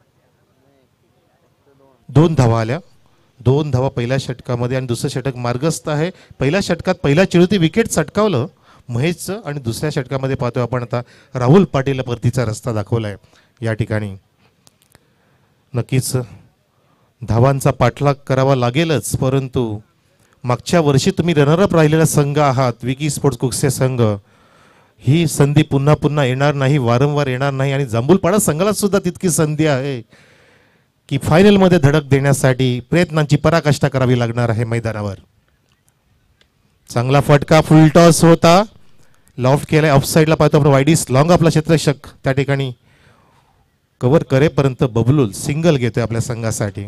2 धावा आल्या. 2 धावा पहिल्या षटकामध्ये आणि दुसरं षटक मार्गस्थ आहे. पहिल्या षटकात पहिल्या चेंडूती विकेट चटकावलं महेशचं आणि दुसऱ्या षटकामध्ये पाहतोय आपण आता राहुल पाटीलला परतीचा रस्ता दाखवलाय या ठिकाणी. नक्कीच धावांचा पाठलाग करावा लागेलच, परंतु मागच्या वर्षी तुम्ही रनरअप राहिलेला संघ आहात विकी स्पोर्ट्स कुक्से संघ. ही संधी पुन्हा पुन्हा येणार नाही, वारंवार येणार नाही. आणि जांभूलपाडा संघाला सुद्धा तितकी संधी आहे की फायनलमध्ये धडक देण्यासाठी प्रयत्नांची पराकाष्ठा करावी लागणार आहे मैदानावर. चांगला फटका, फुल टॉस होता, लॉफ्ट केलाय. ऑफसाईडला पाहतो आपण वाईडीस लॉंग आपला क्षेत्ररक्षक त्या ठिकाणी कव्हर करेपर्यंत बबलूल सिंगल घेतोय आपल्या संघासाठी.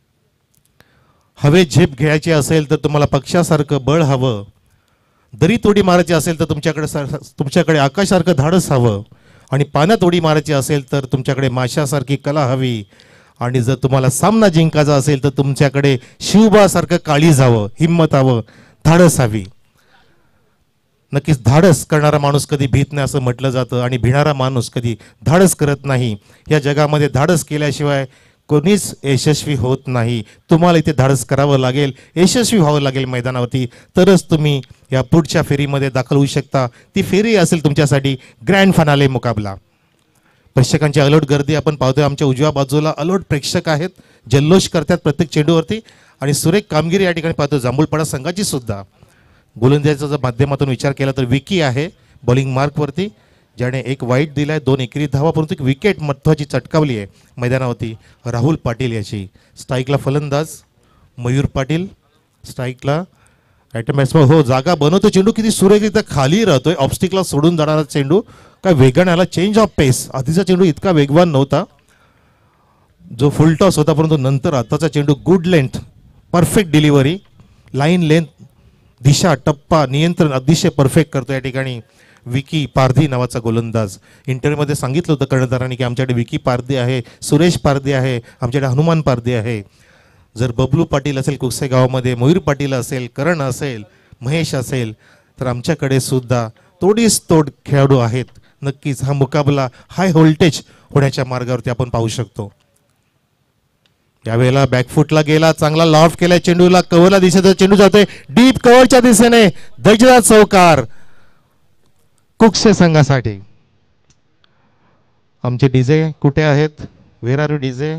हवे झेप घ्यायची असेल तर तुम्हाला पक्षासारखं बळ हवं. दरी तोडी मारायची असेल तर तुमच्याकडे आकाशासारखं धाडस हवं. आणि पाण्यात उडी मारायची असेल तर तुमच्याकडे माशासारखी कला हवी. आणि जर तुम्हाला सामना जिंकायचा असेल तर तुमच्याकडे शिवबासारखं काळीज हवं, हिंमत हवं, धाडस हवी. नक्कीच धाडस करणारा माणूस कधी भीत नाही असं म्हटलं जातं आणि भिणारा माणूस कधी धाडस करत नाही. या जगामध्ये धाडस केल्याशिवाय कोणीच यशस्वी होत नाही. तुम्हाला इथे धाडस करावं लागेल, यशस्वी व्हावं लागेल मैदानावरती, तरच तुम्ही या पुढच्या फेरीमध्ये दाखल होऊ शकता. ती फेरी असेल तुमच्यासाठी ग्रँड फायनल मुकाबला. प्रेक्षकांची अलर्ट गर्दी आपण पाहतोय. आमच्या उजव्या बाजूला अलर्ट प्रेक्षक आहेत, जल्लोष करतात प्रत्येक चेंडूवरती आणि सुरेख कामगिरी या ठिकाणी पाहतो जांभूळपाडा संघाची सुद्धा. गोलंदाजीचा जर माध्यमातून विचार केला तर विकी आहे बॉलिंग मार्कवरती, ज्याने एक वाईट दिलाय, 2 एकेरी धावा, परंतु एक विकेट महत्त्वाची चटकावली आहे मैदानावरती राहुल पाटील याची. स्ट्राईकला फलंदाज मयूर पाटील, स्ट्राईकला राईट बॅट्समन. हो, जागा बनवतो चेंडू, किती सुरेखरित्या खाली राहतोय, ऑब्स्टिकला सोडून जाणारा चेंडू. काय वेगाने आला, चेंज ऑफ पेस. आधीचा चेंडू इतका वेगवान नव्हता जो फुल टॉस होता, परंतु नंतर आताचा चेंडू good length, perfect delivery, line length, दिशा, टप्पा, नियंत्रण अतिशय परफेक्ट करतो या ठिकाणी विकी पारधी नावाचा गोलंदाज. इंटरव्ह्यूमध्ये सांगितलं होतं कर्णधारांनी की आमच्याकडे विकी पारधी आहे, सुरेश पारधी आहे, आमच्याकडे हनुमान पारधी आहे. जर बबलू पाटील असेल कुकसे गावामध्ये, मयूर पाटील असेल, करण असेल, महेश असेल, तर आमच्याकडे सुद्धा तोडीस तोड खेळाडू आहेत. नक्कीच हा मुकाबला हाय व्होल्टेज होण्याच्या मार्गावरती आपण पाहू शकतो. यावेळेला बॅकफुटला गेला, चांगला लॉफ्ट केला चेंडूला, कव्हरला दिसत चेंडू जातोय डीप कव्हरच्या दिशेने. दर्जेदार चौकार कुकसे संघासाठी. आमचे डीजे कुठे आहेत? Where are you DJ?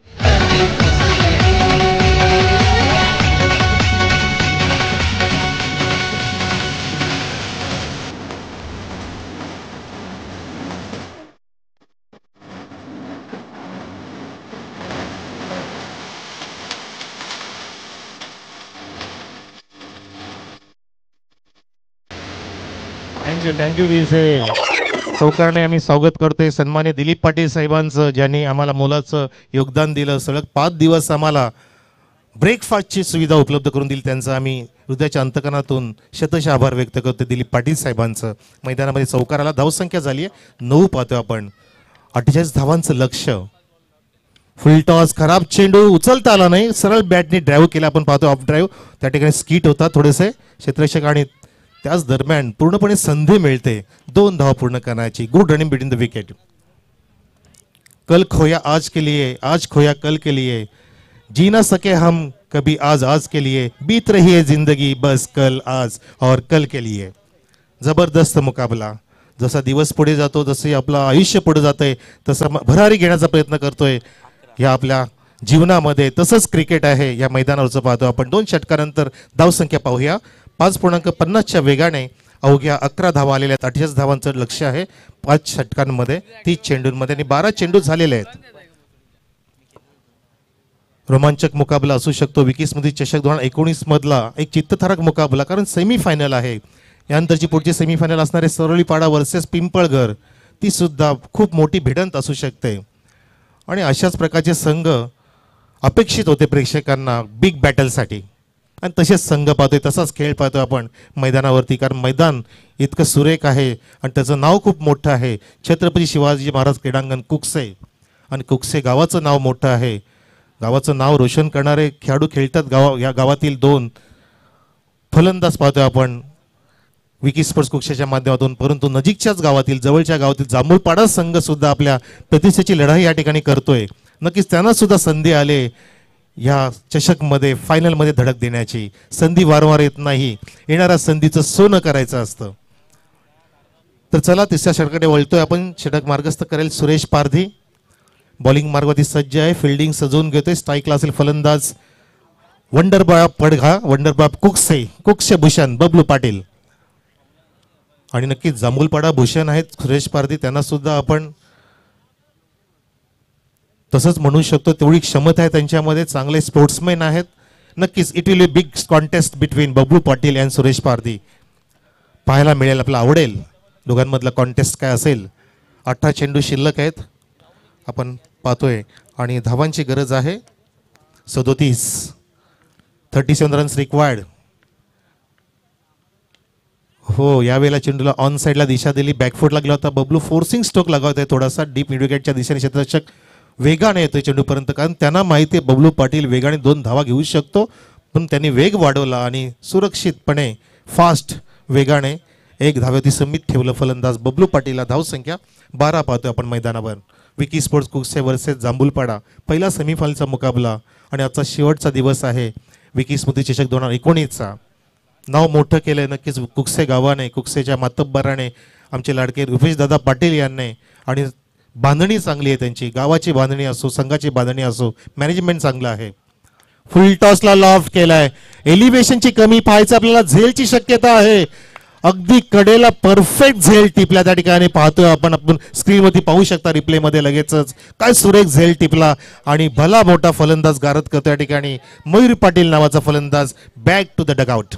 Thank you DJ. चौकारने आम्ही स्वागत करतोय सन्मान्य दिलीप पाटील साहेबांचं, ज्यांनी आम्हाला मोलाचं योगदान दिलं. सलग 5 दिवस आम्हाला ब्रेकफास्टची सुविधा उपलब्ध करून दिली. त्यांचं आम्ही हृदयाच्या अंतकरणातून शतशः आभार व्यक्त करतो दिलीप पाटील साहेबांचं. मैदानामध्ये चौकाराला धावसंख्या झाली आहे 9 पाहतोय आपण. 48 धावांचं लक्ष. फुल टॉस, खराब चेंडू, उचलता आला नाही, सरळ बॅटने ड्राईव्ह केला आपण पाहतो, ऑफ ड्राईव्ह. त्या ठिकाणी स्किट होता थोडेसे क्षेत्ररक्षक आणि त्याच दरम्यान पूर्णपणे संधी मिळते 2 धावा पूर्ण करण्याची. Good running between the wicket. कल खोया आज के लिए, आज खोया कल के लिए, जी ना सके हम कभी आज आज के लिए, बीत रही है जिंदगी बस कल आज और कल के लिए. जबरदस्त मुकाबला. जसा दिवस पुढे जातो, जसे आपलं आयुष्य पुढे जातंय, तसं भरारी घेण्याचा प्रयत्न करतोय या आपल्या जीवनामध्ये. तसंच क्रिकेट आहे या मैदानावरचं पाहतो आपण. 2 षटकानंतर धावसंख्या पाहूया. 5.50च्या वेगाने अवघ्या 11 धावा आलेल्या आहेत. 48 धावांचं लक्ष आहे 5 षटकांमध्ये, 30 चेंडूंमध्ये आणि 12 चेंडू झालेले आहेत. रोमांचक मुकाबला असू शकतो. विकी स्मृती चषक 2019 मधला एक चित्तथरारक मुकाबला, कारण सेमीफायनल आहे. यानंतरची पुढची सेमीफायनल असणारे सरोलीपाडा वर्सेस पिंपळघर, ती सुद्धा खूप मोठी भिडंत असू शकते. आणि अशाच प्रकारचे संघ अपेक्षित होते प्रेक्षकांना बिग बॅटलसाठी. आणि तसेच संघ पाहतोय, तसाच खेळ पाहतोय आपण मैदानावरती, कारण मैदान इतकं सुरेख आहे आणि त्याचं नाव खूप मोठं आहे. छत्रपती शिवाजी महाराज क्रीडांगण कुकसे, आणि कुकसे गावाचं नाव मोठं आहे. गावाचं नाव रोशन करणारे खेळाडू खेळतात या गावातील 2 फलंदाज पाहतोय आपण विकी स्पोर्ट्स कुकसेच्या माध्यमातून. परंतु नजीकच्याच गावातील, जवळच्या गावातील जांभूळपाडा संघ सुद्धा आपल्या प्रतिष्ठेची लढाई या ठिकाणी करतोय. नक्कीच त्यांना सुद्धा संधी आले या चषकमध्ये, फायनलमध्ये धडक देण्याची. संधी वारंवार येत नाही, येणाऱ्या संधीचं सोनं करायचं असतं. तर चला तिसऱ्या षटकाकडे वळतोय आपण. षटक मार्गस्थ करेल सुरेश पारधी. बॉलिंग मार्गवरती सज्ज आहे, फिल्डिंग सजवून घेतोय. स्ट्राईकला असेल फलंदाज वंडरबाब पडघा, वंडरबाब कुकसे, कुकसे भूषण बबलू पाटील. आणि नक्कीच जांभूळपाडा भूषण आहेत सुरेश पारधी, त्यांना सुद्धा आपण तसंच म्हणू शकतो. तेवढी क्षमता आहे त्यांच्यामध्ये, चांगले स्पोर्ट्समॅन आहेत. नक्कीच it will be big contest between Bablu Patil and Suresh Pardhi. पाहायला मिळेल, आपल्याला आवडेल दोघांमधला कॉन्टेस्ट काय असेल. 18 चेंडू शिल्लक आहेत आपण पाहतोय आणि धावांची गरज आहे 37. 37 रन्स रिक्वायर्ड. हो, यावेळेला चेंडूला ऑन साईडला दिशा दिली, बॅकफुट लागला होता. बबलू फोर्सिंग स्ट्रोक लागवत आहे थोडासा डीप मिड विकेटच्या दिशेने. क्षेत्ररक्षक वेगाने येतोय चेंडूपर्यंत, कारण त्यांना माहिती आहे बबलू पाटील वेगाने 2 धावा घेऊ शकतो. पण त्यांनी वेग वाढवला आणि सुरक्षितपणे फास्ट वेगाने एक धाव्यावरती समित ठेवलं फलंदाज बबलू पाटीलला. धावसंख्या 12 पाहतोय आपण मैदानावर. विकी स्पोर्ट्स कुकसे वर्सेस जांभूलपाडा पहिला सेमीफायनलचा मुकाबला आणि आजचा शेवटचा दिवस आहे विकी स्मृती चषक 2019चा. नाव मोठं केलंय नक्कीच कुकसे गावाने, कुकसेच्या मातब्बराने, आमचे लाडके रुपेश दादा पाटील यांनी. आणि बांधणी चांगली आहे त्यांची, गावाची बांधणी असो, संघाची बांधणी असो, मॅनेजमेंट चांगलं आहे. फुल टॉसला लॉफ्ट केलाय. एलिव्हेशनची कमी पाहायचं आपल्याला, झेलची शक्यता आहे. अगदी कडेला परफेक्ट झेल टिपला त्या ठिकाणी पाहतोय आपण स्क्रीनवरती पाहू शकता रिप्ले मध्ये लगेचच. काय सुरेख झेल टिपला आणि भला मोठा फलंदाज गारद करतो या ठिकाणी मयूर पाटील नावाचा फलंदाज. Back to the dugout.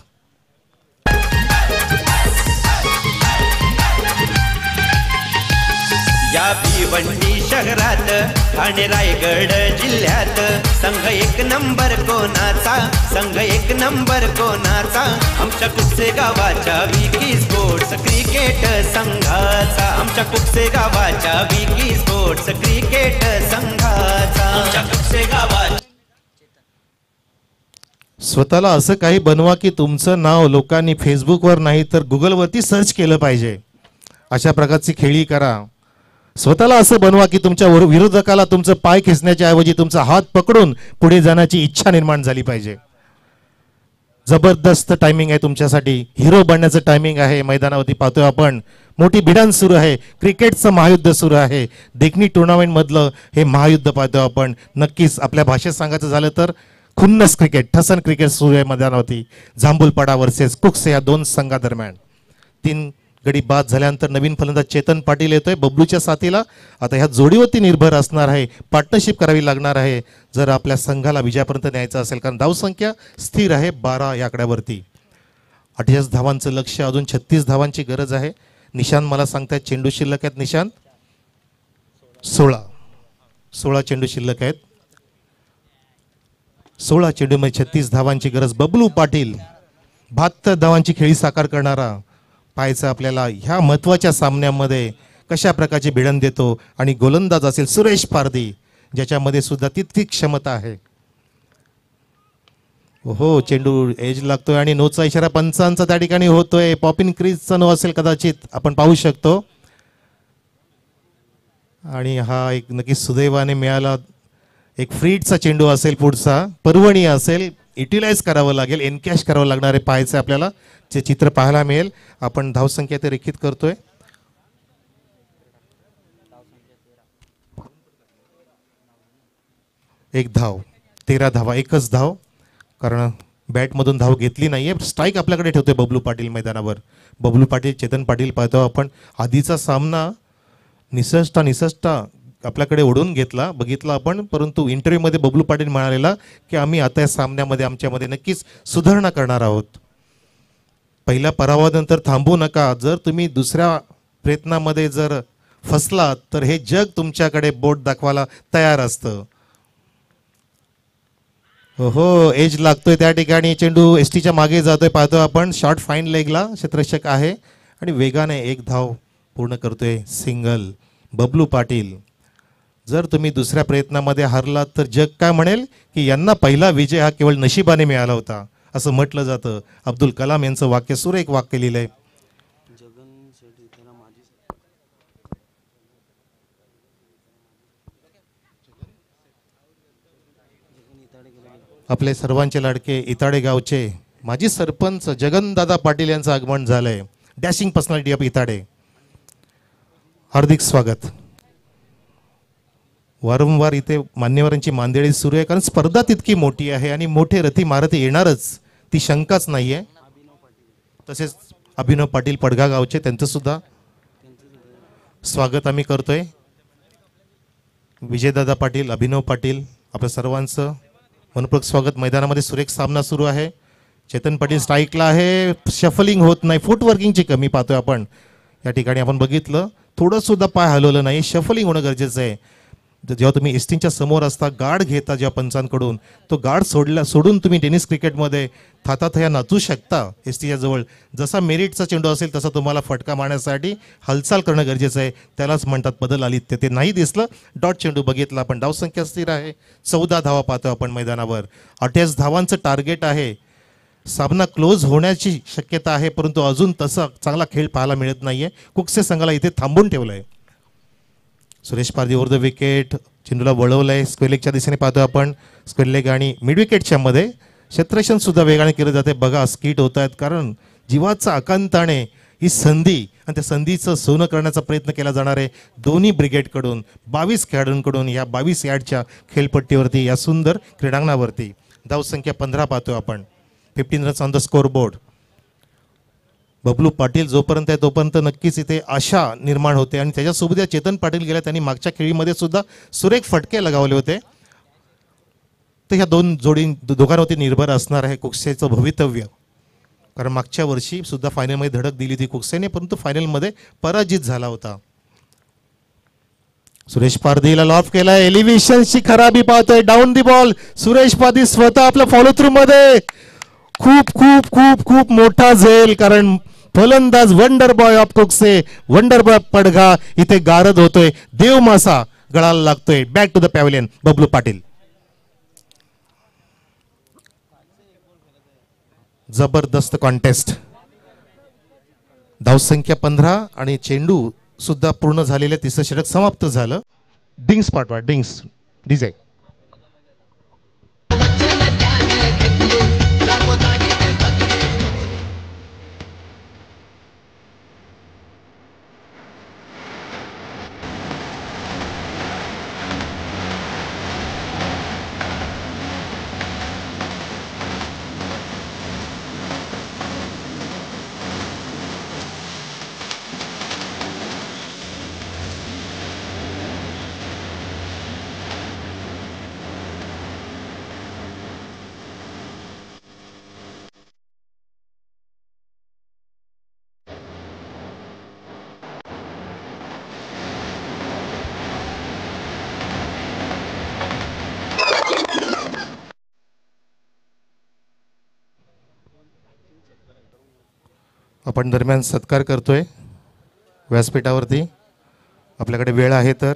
या भिवंडी शहरात ठाणे रायगड जिल्ह्यात संघ एक नंबर कोणाचा, संघ एक नंबर कोणाचा, आमच्या कुकसे गावाच्या विकी स्पोर्ट्स क्रिकेट संघाचा, आमच्या कुकसे गावाच्या विकी स्पोर्ट्स क्रिकेट संघाचा, आमच्या कुकसे गावाच्या. स्वतःला असं काही बनवा की तुमचं नाव लोकांनी फेसबुकवर नाही तर गुगलवरती सर्च केलं पाहिजे. अशा प्रकारची खेळी करा. स्वतःला असं बनवा की तुमच्या विरोधकाला तुमचं पाय खेचण्याच्या ऐवजी तुमचा हात पकडून पुढे जाण्याची इच्छा निर्माण झाली पाहिजे. जबरदस्त टायमिंग आहे तुमच्यासाठी, हिरो बनण्याचं टायमिंग आहे. मैदानावरती पाहतोय आपण मोठी भिडान सुरू आहे, क्रिकेटचं महायुद्ध सुरू आहे. देखणी टुर्नामेंट मधलं हे महायुद्ध पाहतोय आपण. नक्कीच आपल्या भाषेत सांगायचं झालं तर खुन्नस क्रिकेट, ठसन क्रिकेट सुरू आहे मैदानावरती. जांभूलपाडा वर्सेस कुकसे या दोन संघादरम्यान. 3 गडी बाद झाल्यानंतर नवीन फलंदाज चेतन पाटील येतोय बबलूच्या साथीला. आता ह्या जोडीवरती निर्भर असणार आहे, पार्टनरशिप करावी लागणार आहे जर आपल्या संघाला विजयापर्यंत न्यायचं असेल. कारण धावसंख्या स्थिर आहे 12 या आकड्यावरती. 48 धावांचं लक्ष, अजून 36 धावांची गरज आहे. निशांत मला सांगतायत चेंडू शिल्लक आहेत. निशांत 16 चेंडू शिल्लक आहेत. 16 चेंडूमध्ये 36 धावांची गरज. बबलू पाटील 72 धावांची खेळी साकार करणारा पाहायचं आपल्याला ह्या महत्त्वाच्या सामन्यामध्ये कशा प्रकारची भिडण देतो. आणि गोलंदाज असेल सुरेश पारधी ज्याच्यामध्ये सुद्धा तितकी क्षमता आहे. हो, चेंडू एज लागतोय आणि नोचा इशारा पंचांचा त्या ठिकाणी होतोय. पॉपिन क्रीजचा नो असेल कदाचित, आपण पाहू शकतो. आणि हा एक नक्कीच सुदैवाने मिळाला. एक फ्रीडचा चेंडू असेल, पुढचा पर्वणी असेल, युटिलाइज करावं लागेल, एनकॅश करावं लागणार आहे. पाहायचं आपल्याला जे चित्र पाहायला मिळेल. आपण धावसंख्या ते रेखित करतोय. एक धाव, 13 धावा, एकच धाव, कारण बॅटमधून धाव घेतली नाहीये. स्ट्राईक आपल्याकडे ठेवतोय बबलू पाटील मैदानावर. बबलू पाटील, चेतन पाटील पाहतो आपण. आधीचा सामना निसष्टा आपल्याकडे ओढून घेतला, बघितला आपण. परंतु इंटरव्ह्यूमध्ये बबलू पाटील म्हणालेला की आम्ही आता या सामन्यामध्ये आमच्यामध्ये नक्कीच सुधारणा करणार आहोत. पहिल्या पराभवानंतर थांबू नका. जर तुम्ही दुसऱ्या प्रयत्नामध्ये जर फसलात तर हे जग तुमच्याकडे बोट दाखवायला तयार असतं. हो, एज लागतोय त्या ठिकाणी. चेंडू एसटीच्या मागे जातोय पाहतो आपण. शॉर्ट फाईन लेगला क्षेत्ररक्षक आहे आणि वेगाने एक धाव पूर्ण करतोय. सिंगल बबलू पाटील. जर तुम्ही दुसऱ्या प्रयत्नामध्ये हारलात तर जग काय म्हणेल की यांना पहिला विजय हा केवळ नशिबाने मिळाला होता असं म्हटलं जातं. अब्दुल कलाम यांचं वाक्य, सुरेख वाक्य लिहिलंय. आपले सर्वांचे लाडके इताडे गावचे माजी सरपंच जगनदादा पाटील यांचं आगमन झालंय. डॅशिंग पर्सनॅलिटी ऑफ इताडे, हार्दिक स्वागत. वारंवार इथे मान्यवरांची मांदेळी सुरू आहे कारण स्पर्धा तितकी मोठी आहे आणि मोठे रथी मारती येणारच, ती शंकाच नाहीये. तसेच अभिनव पाटील पडगा गावचे, त्यांचं सुद्धा स्वागत आम्ही करतोय. विजयदादा पाटील, अभिनव पाटील, आपल्या सर्वांचं मनपूर्वक स्वागत. मैदानामध्ये सुरेख सामना सुरू आहे. चेतन पाटील स्ट्राईकला आहे. शफलिंग होत नाही, फुटवर्किंगची कमी पाहतोय आपण. या ठिकाणी आपण बघितलं थोडं सुद्धा पाय हलवलं नाही. शफलिंग होणं गरजेचं आहे. जेव्हा तुम्ही एसटीच्या समोर असता, गार्ड घेता जेव्हा पंचांकडून, तो गार्ड सोडून तुम्ही टेनिस क्रिकेटमध्ये थाताथया नाचू शकता. एसटीच्या जवळ जसा मेरिटचा चेंडू असेल तसा तुम्हाला फटका मारण्यासाठी हालचाल करणं गरजेचं आहे. त्यालाच म्हणतात बदल आलित्य. ते नाही दिसलं. डॉट चेंडू बघितला आपण. धावसंख्या स्थिर आहे. 14 धावा पाहतो आपण मैदानावर. 28 धावांचं टार्गेट आहे. सामना क्लोज होण्याची शक्यता आहे, परंतु अजून तसा चांगला खेळ पाहायला मिळत नाहीये. कुकसे संघाला इथे थांबून ठेवलंय. Suresh Pardhi over the wicket, चेंडूला वळवलंय. स्क्वेअर लेगच्या दिशेने पाहतो आपण. स्क्वेअर लेग आणि मिड विकेटच्या मध्ये क्षेत्ररक्षण सुद्धा वेगाने केलं जाते. बघा स्किट होत आहेत, कारण जीवाचा आकांताने ही संधी आणि त्या संधीचं सोनं करण्याचा प्रयत्न केला जाणार आहे दोन्ही ब्रिगेडकडून. 22 खेळाडूंकडून या 22 यार्डच्या खेळपट्टीवरती, या सुंदर क्रीडांगणावरती. धावसंख्या 15 पाहतोय आपण. 15 runs on the score board. Bablu Patil जोपर्यंत आहे तोपर्यंत नक्कीच इथे आशा निर्माण होते आणि त्याच्यासोबत या चेतन पाटील गेल्या, त्यांनी मागच्या खेळीमध्ये सुद्धा सुरेख फटके लगावले होते. तर ह्या दोघांवरती निर्भर असणार आहे कुकसेचं भवितव्य, कारण मागच्या वर्षी सुद्धा फायनलमध्ये धडक दिली होती कुकसेने, परंतु फायनलमध्ये पराजित झाला होता. सुरेश पारधीला लॉफ केला. एलिव्हेशनची खराबी पाहतोय. Down the ball. Suresh Pardhi स्वतः आपल्या फॉलो थ्रू मध्ये खूप खूप खूप खूप मोठा झेल, कारण फलंदाज wonder boy of Kukse, wonder boy Padgha इथे गारद होतोय. देव मासा गळाला लागतोय. Back to the pavilion Bablu Patil. जबरदस्त कॉन्टेस्ट. धावसंख्या 15 आणि चेंडू सुद्धा पूर्ण झालेले. तिसरं षटक समाप्त झालं. डिंग्स पाठवा. डिंग्स डीजे. आपण दरम्यान सत्कार करतोय व्यासपीठावरती. आपल्याकडे वेळ आहे तर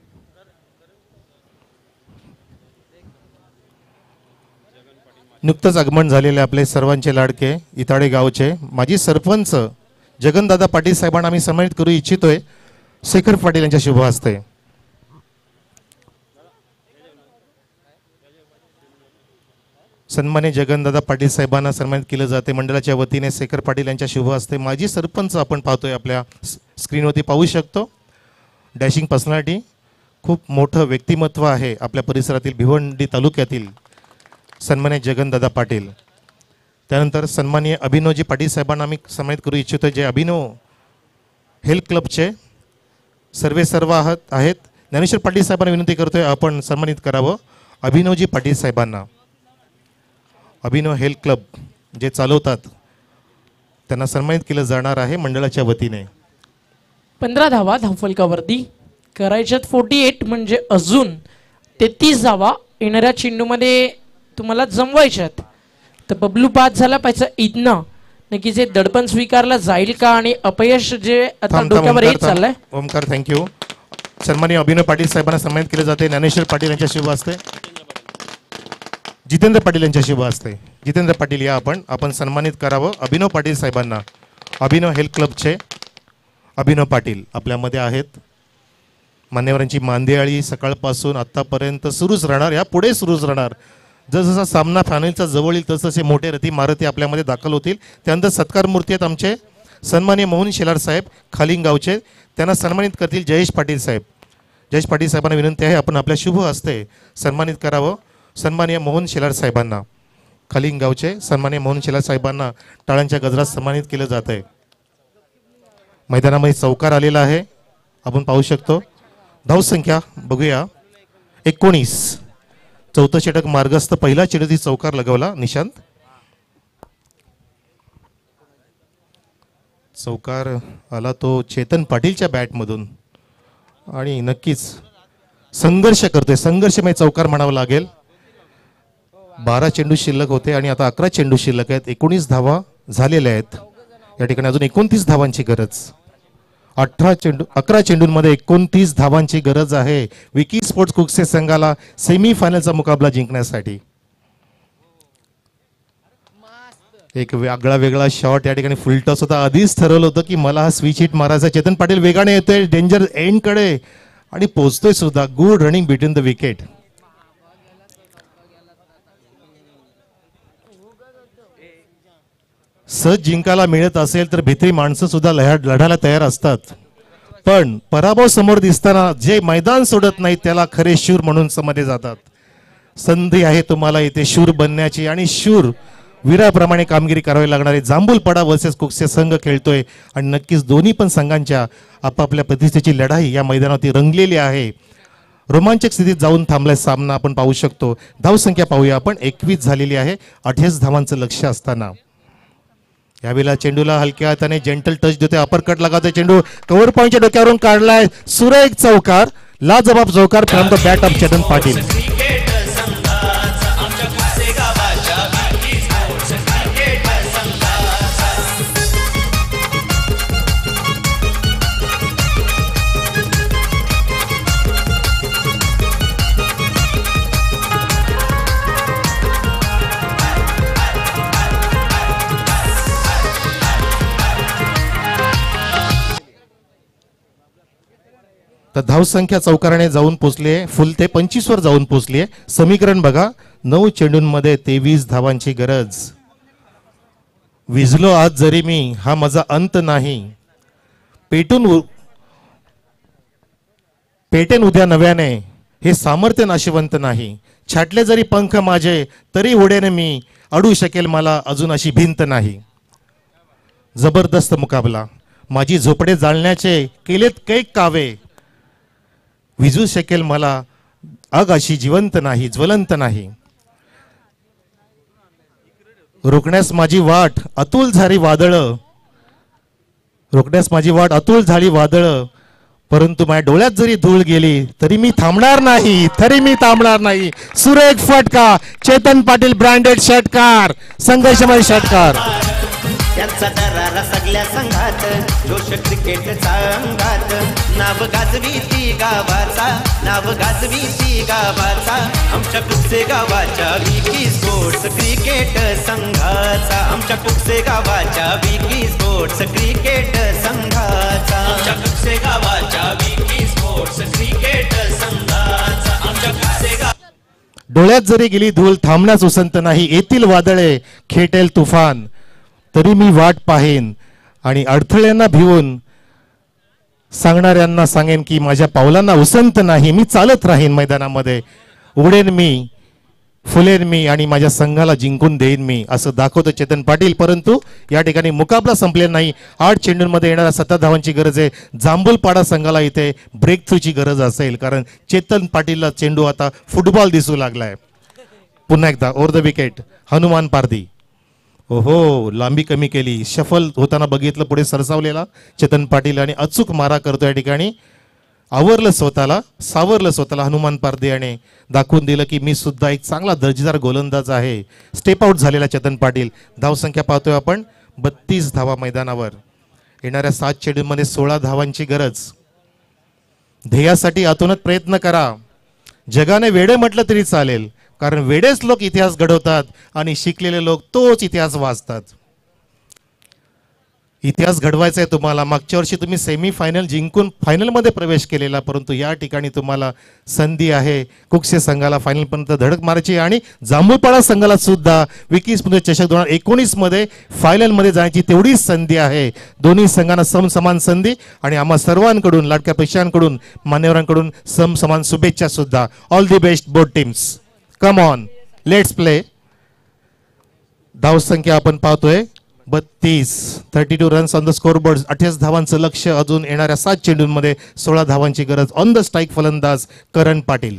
नुकतंच आगमन झालेले आपले सर्वांचे लाडके इताडे गावचे माजी सरपंच जगनदादा पाटील साहेबांना आम्ही सन्मानित करू इच्छितोय. शेखर पाटील यांच्या शुभ हस्ते. सन्मान्य जगनदादा पाटील साहेबांना सन्मानित केलं जाते मंडळाच्या वतीने. शेखर पाटील यांच्या शुभ हस्ते माजी सरपंच आपण पाहतोय, आपल्या स्क्रीनवरती पाहू शकतो. डॅशिंग पर्सनॅलिटी, खूप मोठं व्यक्तिमत्व आहे आपल्या परिसरातील भिवंडी तालुक्यातील सन्मान्य जगनदादा पाटील. त्यानंतर सन्माननीय अभिनवजी पाटील साहेबांना आम्ही सन्मानित करू इच्छितो, जे अभिनव हेल्थ क्लबचे सर्व आहेत. ज्ञानेश्वर पाटील साहेबांना विनंती करतोय आपण सन्मानित करावं अभिनवजी पाटील साहेबांना. अभिनव हेल्थ क्लब जे चालवतात त्यांना सन्मानित केलं जाणार आहे मंडळाच्या वतीने. 15 धावा धावफलकावरती करायच्यात 48, म्हणजे अजून 33 धावा येणाऱ्या चेंडूमध्ये तुम्हाला जमवायच्यात. तर बबलू बाद झाला पाहिजे इथनं, नक्कीच हे दडपण स्वीकारला जाईल का आणि अपयश जे आता डोक्यावर येत चाललंय. ओमकार थँक्यू. सन्माननीय अभिनव पाटील साहेबांना सन्मानित केले जाते. ज्ञानेश्वर पाटील यांच्या शुभ हस्ते. जितेंद्र पाटील यांच्या शुभ हस्ते. जितेंद्र पाटील या आपण सन्मानित करावं अभिनव पाटील साहेबांना. अभिनव हेल्थ क्लबचे अभिनव पाटील आपल्यामध्ये आहेत. मान्यवरांची मांदियाळी सकाळपासून आत्तापर्यंत सुरूच राहणार, या पुढे सुरूच राहणार. जसजसा सामना फायनलचा जवळ येईल तसतसे मोठे रथी मारुती आपल्यामध्ये दाखल होतील. त्यानंतर सत्कार मूर्ती आहेत आमचे सन्माननीय मोहन शेलार साहेब खालिंगावचे, त्यांना सन्मानित करतील जयेश पाटील साहेब. जयेश पाटील साहेबांना विनंती आहे आपण आपल्या शुभ हस्ते सन्मानित करावं सन्माननीय मोहन शेलार साहेबांना. खालिंगावचे सन्माननीय मोहन शेलार साहेबांना टाळ्यांच्या गजरात सन्मानित केलं जात आहे. मैदानामध्ये चौकार आलेला आहे आपण पाहू शकतो. धावसंख्या बघूया 19. चौथं षटक मार्गस्थ. पहिला चेंडूची चौकार लगवला निशांत. चौकार आला तो चेतन पाटीलच्या बॅटमधून आणि नक्कीच संघर्ष करतोय. संघर्षमय चौकार म्हणावं लागेल. 12 चेंडू शिल्लक होते आणि आता 11 चेंडू शिल्लक आहेत. 19 धावा झालेल्या आहेत. या ठिकाणी अजून 29 धावांची गरज. 11 चेंडूंमध्ये 29 धावांची गरज आहे विकी स्पोर्ट्स कुकसे संघाला सेमीफायनलचा मुकाबला जिंकण्यासाठी. एक वेगळा शॉट या ठिकाणी फुल टॉस होता. आधीच ठरवलं होतं की मला हा स्विच हिट मारायचा. चेतन पाटील वेगाने येतोय डेंजर एंड कडे आणि पोहोचतोय सुद्धा. Good running between the wicket. सहज जिंकायला मिळत असेल तर भित्री माणसं सुद्धा लढायला तयार असतात. पण पराभव समोर दिसताना जे मैदान सोडत नाही त्याला खरे शूर म्हणून समजले जातात. संधी आहे तुम्हाला इथे शूर बनण्याची आणि शूर वीराप्रमाणे कामगिरी करावी लागणारे जांभूलपाडा वर्सेस कुकसे संघ खेळतोय आणि नक्कीच दोन्ही पण संघांच्या आपापल्या प्रतिष्ठेची लढाई या मैदानावरती रंगलेली आहे. रोमांचक स्थितीत जाऊन थांबलाय सामना आपण पाहू शकतो. धावसंख्या पाहूया आपण 21 झालेली आहे. 28 धावांचं लक्ष असताना यावेळेला चेंडूला हलक्या हाताने जेंटल टच देतोय. अपरकट लगावतोय. चेंडू कव्हर पॉईंटच्या डोक्यावरून काढलाय. सुरेख चौकार. लाजबाब चौकार from the bat of Chetan Patil. तर धावसंख्या चौकाराने जाऊन पोचले. फुल ते 25 वर जाऊन पोचले. समीकरण बघा. 9 चेंडूंमध्ये 23 धावांची गरज. विझलो आज जरी मी हा माझा अंत नाही. पेटेन उद्या नव्याने हे सामर्थ्य नाशिवंत नाही. छाटले जरी पंख माझे तरी उडेन मी. अडू शकेल मला अजून अशी भिंत नाही. जबरदस्त मुकाबला. माझी झोपडे जाळण्याचे केलेत कैक कावे. विजू शकेल मला आग अशी जिवंत नाही ज्वलंत नाही. रोखण्यास माझी वाट अतुल झाली वादळ. रोखण्यास माझी वाट अतुल झाली वादळ. परंतु माझ्या डोळ्यात जरी धूळ गेली तरी मी थांबणार नाही. तरी मी थांबणार नाही. सुरेख फटका. चेतन पाटील ब्रँडेड षटकार. संघर्षमय षटकार. त्यांचा दरारा सगळ्या संघात. जोश क्रिकेटचा अंगात. नाव गाजवी ती गावाचा. नाव गाजवी ती गावाचा. आमच्या कुकसे गावाच्या विकी स्पोर्ट्स क्रिकेट संघाचा. आमच्या कुकसे गावाच्या विकी स्पोर्ट्स क्रिकेट संघाचा. आमच्या कुकसे गावाच्या विकी स्पोर्ट्स क्रिकेट संघाचा. आमच्या कुकसे डोळ्यात जरी गेली धूळ थांबण्यास उसंत नाही. येतील वादळे खेटेल तुफान तरी मी वाट पाहेन. आणि अडथळ्यांना भिवून सांगणाऱ्यांना सांगेन की माझ्या पावलांना उसंत नाही. मी चालत राहीन मैदानामध्ये. उडेन मी फुलेन मी आणि माझ्या संघाला जिंकून देईन मी असं दाखवतो चेतन पाटील. परंतु या ठिकाणी मुकाबला संपलेला नाही. 8 चेंडूंमध्ये येणाऱ्या 7 धावांची गरज आहे. जांभूलपाडा संघाला इथे ब्रेक थ्रूची गरज असेल कारण चेतन पाटीलला चेंडू आता फुटबॉल दिसू लागलाय. पुन्हा एकदा over the wicket Hanuman Pardhi. ओहो लांबी कमी केली. शफल होताना बघितलं पुढे सरसावलेला चेतन पाटील आणि अचूक मारा करतो. या ठिकाणी आवरलं स्वतःला सावरलं स्वतःला हनुमान पारधी आणि दाखवून दिलं की मी सुद्धा एक चांगला दर्जेदार गोलंदाज आहे. स्टेप आउट झालेला चेतन पाटील. धावसंख्या पाहतोय आपण 32 धावा मैदानावर. येणाऱ्या 7 चेंडूंमध्ये 16 धावांची गरज. ध्येयासाठी आतूनच प्रयत्न करा. जगाने वेडे म्हटलं तरी चालेल कारण वेडेच लोक इतिहास घडवतात आणि शिकलेले लोक तोच इतिहास वाचतात. इतिहास घडवायचा आहे तुम्हाला. मागच्या वर्षी तुम्ही सेमीफायनल जिंकून फायनलमध्ये प्रवेश केलेला परंतु या ठिकाणी तुम्हाला संधी आहे कुकसे संघाला फायनलपर्यंत धडक मारायची आणि जांभूलपाडा संघाला सुद्धा विकी स्पोर्ट्स चषक 2019 मध्ये फायनलमध्ये जाण्याची तेवढीच संधी आहे. दोन्ही संघांना समसमान संधी आणि आम्हा सर्वांकडून लाडक्या पैशांकडून मान्यवरांकडून समसमान शुभेच्छा सुद्धा. All the best both teams. Come on let's play. धावसंख्या आपण पाहतोय 32. 32 रन्स ऑन द स्कोरबोर्ड. 28 धावांचं लक्ष. अजून येणाऱ्या 7 चेंडूंमध्ये 16 धावांची गरज. ऑन द स्ट्राईक फलंदाज करण पाटील.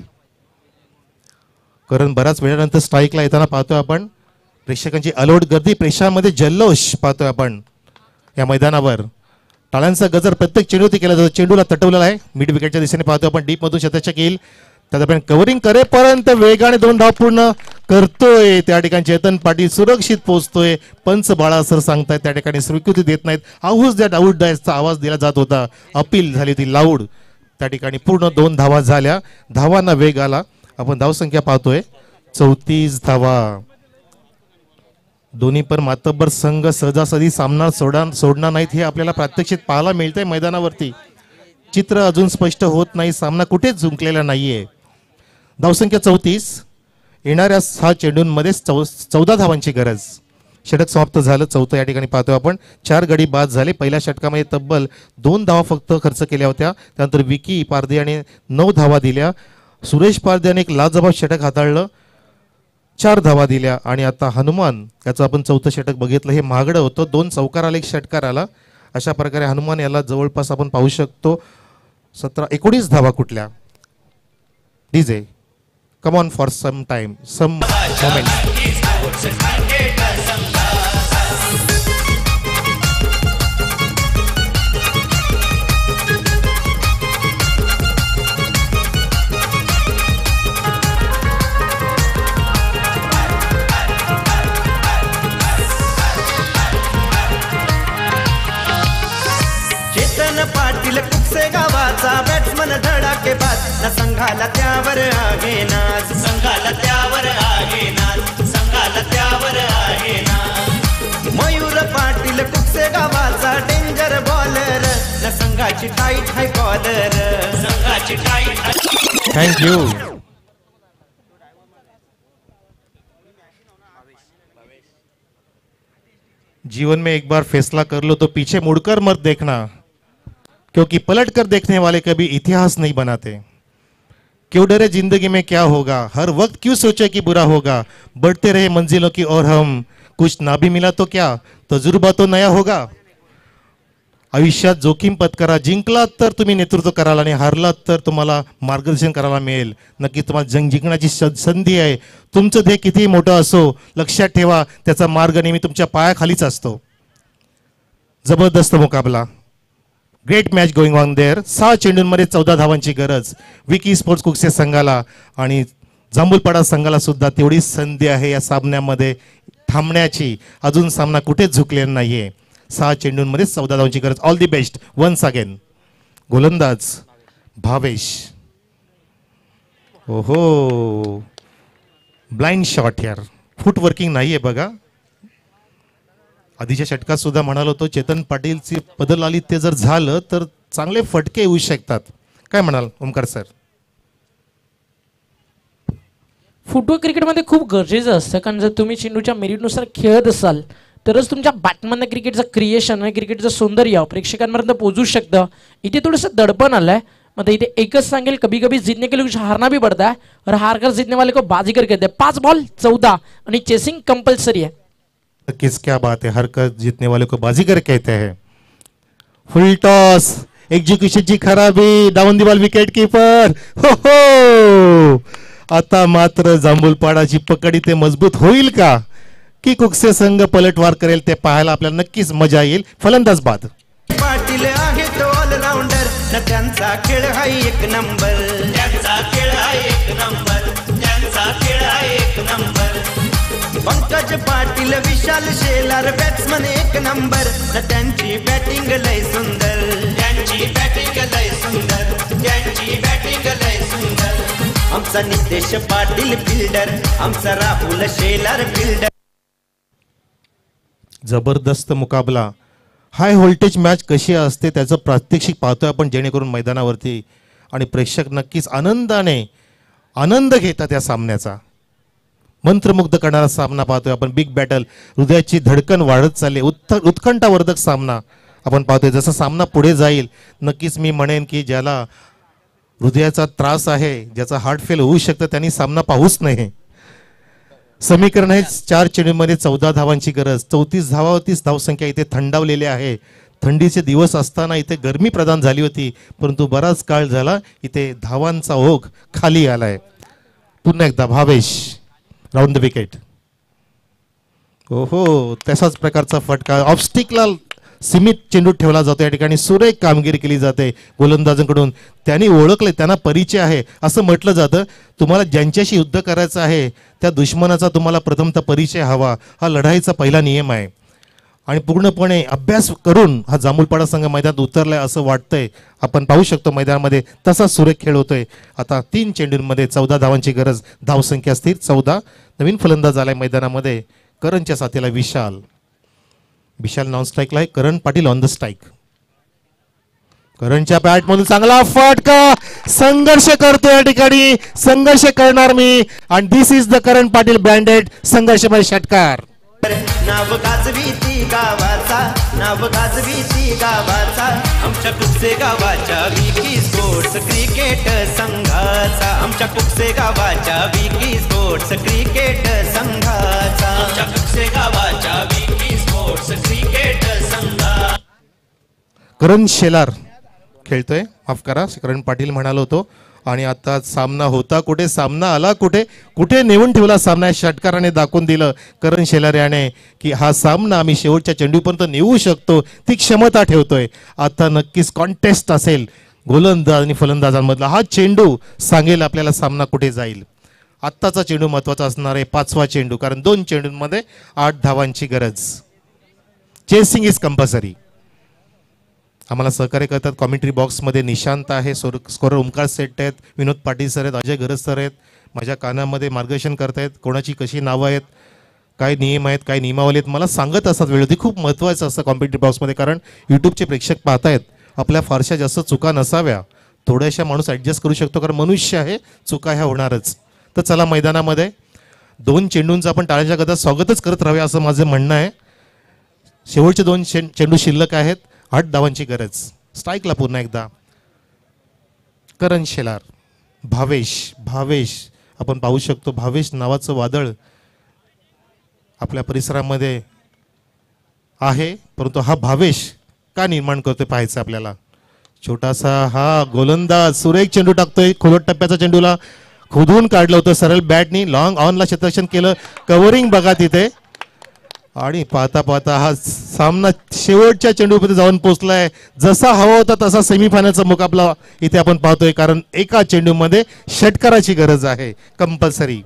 करण बराच वेळानंतर स्ट्राईकला येताना पाहतोय आपण. प्रेक्षकांची अलोट गर्दी प्रेक्षकांमध्ये जल्लोष पाहतोय आपण या मैदानावर. टाळ्यांचा गजर प्रत्येक चेंडूवरती केला जातो. चेंडूला तटवलेला आहे. मिड विकेटच्या दिशेने पाहतोय आपण. डीप मधून शतचक येईल त्यादरम्यान कव्हरिंग करेपर्यंत वेगाने 2 धाव पूर्ण करतोय. त्या ठिकाणी चेतन पाटील सुरक्षित पोहोचतोय. पंच बाळा सर सांगतायत त्या ठिकाणी स्वीकृती देत नाहीत. आऊज दॅट आऊट डायसचा आवाज दिला जात होता. अपील झाली ती लाऊड. त्या ठिकाणी पूर्ण 2 धावा झाल्या. धावांना वेग आला. आपण धावसंख्या पाहतोय 34 धावा. दोन्ही पण मातब्बर संघ सहजासहजी सामना सोडणार नाहीत हे आपल्याला प्रात्यक्षिक पाहायला मिळतंय मैदानावरती. चित्र अजून स्पष्ट होत नाही, सामना कुठेच जिंकलेला नाहीये. धावसंख्या 34, येणाऱ्या 6 चेंडूंमध्ये 14 धावांची गरज. षटक समाप्त झालं चौथं या ठिकाणी पाहतोय आपण. 4 गडी बाद झाले. पहिल्या षटकामध्ये तब्बल 2 धावा फक्त खर्च केल्या होत्या. त्यानंतर विकी पारदे याने 9 धावा दिल्या. सुरेश पारदे याने एक लाजवाब षटक हाताळलं, 4 धावा दिल्या. आणि आता हनुमान याचं आपण चौथं षटक बघितलं, हे महागडं होतं. 2 चौकार आले, 1 षटकार आला. अशा प्रकारे हनुमान याला जवळपास आपण पाहू शकतो 19 धावा कुठल्या. DJ come on for some time, some moment. Chetan Patil Kukse गावाचा बॅट्समन धडाकेबाज, न संघाला त्यावर आहे नाच, संघाला त्यावर आहे नाच, संघाला त्यावर आहे नाच. मयूर पाटील कुकसे गावाचा डेंजर बॉलर, न संघाची टाईट हाय कॉलर, संघाची टाईट हाय. थँक्यू. जीवन में एक बार फैसला कर लो तो पीछे मुड़कर मत देखना, क्योंकि पलट कर देखने वाले कभी इतिहास नहीं बनाते. क्यों डरे जिंदगी में क्या होगा, हर वक्त क्यों सोचे कि बुरा होगा. बढ़ते रहे मंजिलों की और हम, कुछ ना भी मिला तो क्या, तजुर्बा तो नया होगा. आयुष्यात जोखीम पत्करा. जिंकलात तर तुम्ही नेतृत्व कराल आणि हारलात तर तुम्हाला मार्गदर्शन करायला मिळेल. नक्की तुम्हाला जंग जिंकण्याची संधी आहे. तुमचं ध्येय कितीही मोठं असो, लक्षात ठेवा त्याचा मार्ग नेहमी तुमच्या पायाखालीच असतो. जबरदस्त मुकाबला, great match going on there. 6 चेंडूंमध्ये 14 धावांची गरज विकी स्पोर्ट्स कुकसे संघाला, आणि जांभूलपाडा संघाला सुद्धा तेवढीच संधी आहे या सामन्यामध्ये थांबण्याची. अजून सामना कुठेच झुकलेला नाहीये. 6 चेंडूंमध्ये 14 धावांची गरज. All the best once again. गोलंदाज भावेश. ओहो, ब्लाइंड शॉट यार, फुट वर्किंग नाहीये बघा. आधीच्या षटकात सुद्धा म्हणालो होतो चेतन पाटीलची बदल आली, ते जर झालं तर चांगले फटके येऊ शकतात. काय म्हणाल ओमकार सर? फुटबॉल क्रिकेटमध्ये खूप गरजेचं असतं, कारण जर तुम्ही चेंडूच्या मेरिटनुसार खेळत असाल तरच तुमच्या बॅटमधनं क्रिकेटचं क्रिएशन आणि क्रिकेटचं सौंदर्य प्रेक्षकांपर्यंत पोहोचू शकतं. इथे थोडंसं दडपण आलंय. मतलब इथे एकच सांगेल, कभी कभी जीतने के लिए कुछ हारना भी पड़ता है और हार कर जीतने वाले को बाजीगर कहते हैं. 5 बॉल 14 आणि चेसिंग कंपल्सरी है. किस क्या बात है, हर कर जीतने वाले को बाजीगर कहते हैं. फुल टॉस, एक्झिक्युशनची खराबी, down the ball wicket keeper. हो हो, आता मात्र जांभूलपाडाची पकड इथे मजबूत होईल का, की कुकसे संघ पलटवार करेल, ते पाहायला आपल्याला नक्कीच मजा येईल. फलंदाज बाद. पाटील आहे तो ऑलराऊंडर, न त्यांचा खेळ हा एक नंबर, त्यांचा खेळ हा एक नंबर, त्यांचा खेळ हा एक नंबर. पंकज पाटील विशाल शेलार बॅट्समन एक नंबर, न त्यांची बॅटिंग लय सुंदर, त्यांची बॅटिंग लय सुंदर, त्यांची बॅटिंग लय सुंदर. आमचा नितेश पाटील फिल्डर, आमचा राहुल शेलार फिल्डर. जबरदस्त मुकाबला. हाय व्होल्टेज मॅच कशी असते त्याचं प्रात्यक्षिक पाहतोय आपण जेणेकरून मैदानावरती, आणि प्रेक्षक नक्कीच आनंद घेतात या सामन्याचा. मंत्रमुग्ध करणारा सामना पाहतोय आपण. बिग बॅटल, हृदयाची धडकन वाढत चालली, उत्कंठावर्धक सामना आपण पाहतोय. जसा सामना पुढे जाईल नक्कीच मी म्हणेन की ज्याला हृदयाचा त्रास आहे, ज्याचा हार्ट फेल होऊ शकतं, त्यांनी सामना पाहूच नाही. समीकरण आहे 4 चेंडूंमध्ये 14 धावांची गरज. 34 धावावरती धावसंख्या इथे थंडावलेली आहे. थंडीचे दिवस असताना इथे गरमी प्रदान झाली होती, परंतु बराच काळ झाला इथे धावांचा ओघ खाली आलाय. पुन्हा एकदा भावेश, राऊंड द विकेट. ओहो, तसाच प्रकारचा फटका. ऑफस्टिकला सीमित चेंडू ठेवला जातो. या ठिकाणी सुरेख कामगिरी केली जाते गोलंदाजांकडून. त्यांनी ओळखले, त्यांना परिचय आहे. असं म्हटलं जातं तुम्हाला ज्यांच्याशी युद्ध करायचं आहे त्या दुश्मनाचा तुम्हाला प्रथमतः परिचय हवा, हा लढाईचा पहिला नियम आहे. आणि पूर्णपणे अभ्यास करून हा जांभूलपाडा संघ मैदानात उतरलाय असं वाटतंय. आपण पाहू शकतो मैदानामध्ये तसा सुरेख खेळ होतोय. आता 3 चेंडूंमध्ये 14 धावांची गरज. धावसंख्या स्थिर 14. नवीन फलंदाज आलाय मैदानामध्ये करणच्या साथीला विशाल. विशाल नॉन स्ट्राईकला आहे. Karan Patil on the strike. करणच्या बॅटमधून चांगला फटका. संघर्ष करतो या ठिकाणी. संघर्ष करणार मी. आणि this is the Karan Patil branded संघर्षमय षटकार. नाव गाजवी ती गावाचा, नाव गाजवी ती गावाचा, आमच्या कुकसे गावाच्या विकी स्पोर्ट्स क्रिकेट संघाचा, आमच्या कुकसे गावाच्या विकी स्पोर्ट्स क्रिकेट संघाचा, आमच्या कुकसे गावाच्या विकी स्पोर्ट्स क्रिकेट संघा. करण शेलार खेळतोय. माफ करा, करण पाटील म्हणालो होतो. आणि आता सामना होता कुठे, सामना आला कुठे, कुठे नेऊन ठेवला सामना. षटकाराने दाखवून दिलं करण शेलार याने की हा सामना आम्ही शेवटच्या चेंडूपर्यंत नेऊ शकतो, ती क्षमता ठेवतोय. आता नक्कीच कॉन्टेस्ट असेल गोलंदाज आणि फलंदाजांमधला. हा चेंडू सांगेल आपल्याला सामना कुठे जाईल. आत्ताचा चेंडू महत्त्वाचा असणार आहे, 5वा चेंडू, कारण 2 चेंडूंमध्ये 8 धावांची गरज. Chasing is compulsory. आम्हाला सहकार्य करतात कॉमेंट्री बॉक्समध्ये निशांत आहे, स्कोरर ओमकार सेट आहेत, विनोद पाटील सर आहेत, अजय गरज सर आहेत. माझ्या कानामध्ये मार्गदर्शन करतायत कोणाची कशी नावं आहेत, काय नियम आहेत, काय नियमावली आहेत, मला सांगत असतात वेळोवेळी. खूप महत्त्वाचं असतं कॉमेंट्री बॉक्समध्ये, कारण यूट्यूबचे प्रेक्षक पाहतायत. आपल्या फारशा जास्त चुका नसाव्या, थोड्याशा माणूस ॲडजस्ट करू शकतो, कारण मनुष्य आहे, चुका ह्या होणारच. तर चला मैदानामध्ये 2 चेंडूंचं आपण टाळ्यांच्या गदात स्वागतच करत राहूया असं माझं म्हणणं आहे. शेवटचे 2 चेंडू शिल्लक आहेत, 8 धावांची गरज. स्ट्राईकला पुन्हा एकदा करण शेलार. भावेश आपण पाहू शकतो. भावेश नावाचं वादळ आपल्या परिसरामध्ये आहे, परंतु हा भावेश का निर्माण करतोय पाहायचं आपल्याला. छोटासा हा गोलंदाज सुरेख चेंडू टाकतोय. खोलट टप्प्याचा चेंडूला खोदून काढलं होतं सरळ बॅटनी. लॉंग ऑनला क्षेत्ररक्षण केलं. कव्हरिंग बघा तिथे. आणि पाहता पाहता हा सामना शेवटच्या चेंडूपर्यंत जाऊन पोहोचलाय. जसा हवा होता तसा सेमीफायनलचा मुकाबला इथे आपण पाहतोय, कारण एका चेंडूमध्ये षटकाराची गरज आहे कंपल्सरी.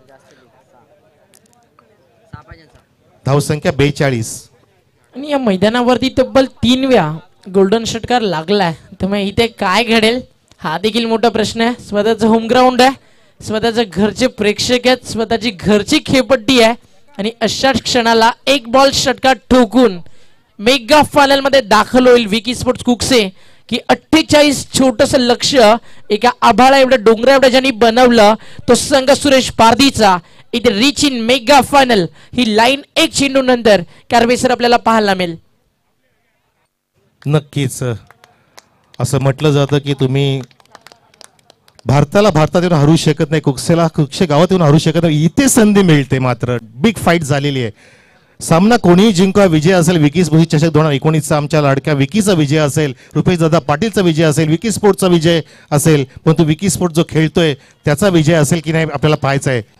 धावसंख्या 42. आणि या मैदानावरती तब्बल 3 वेळा गोल्डन षटकार लागलाय. त्यामुळे इथे काय घडेल हा देखील मोठा प्रश्न आहे. स्वतःचं होम ग्राउंड आहे, स्वतःचं घरचे प्रेक्षक आहेत, स्वतःची घरची खेळपट्टी आहे. आणि अशाच क्षणाला 1 बॉल षटकार ठोकून मेगा फायनल मध्ये दाखल होईल विकी स्पोर्ट्स कुकसे. की 48 छोटस लक्ष एका आभाळा एवढ्या डोंगरा एवढ्या ज्यांनी बनवलं तो संघ सुरेश पारधीचा. इथे रिच इन मेगा फायनल ही लाईन 1 चेंडू नंतर कारवेसर आपल्याला पाहायला मिळेल. नक्कीच असं म्हटलं जातं की तुम्ही भारतात येऊन हरू शकत नाही, कुकसे गावात येऊन हरू शकत नाही. इथे संधी मिळते. मात्र बिग फाईट झालेली आहे. सामना कोणीही जिंका, विजय असेल विकी स्पोर्ट्स चषक 2019चा आमच्या लाडक्या विकीचा विजय असेल, रुपेश दादा पाटीलचा विजय असेल, विकी स्पोर्ट्सचा विजय असेल, परंतु विकी स्पोर्ट्स जो खेळतोय त्याचा विजय असेल की नाही आपल्याला पाहायचं आहे.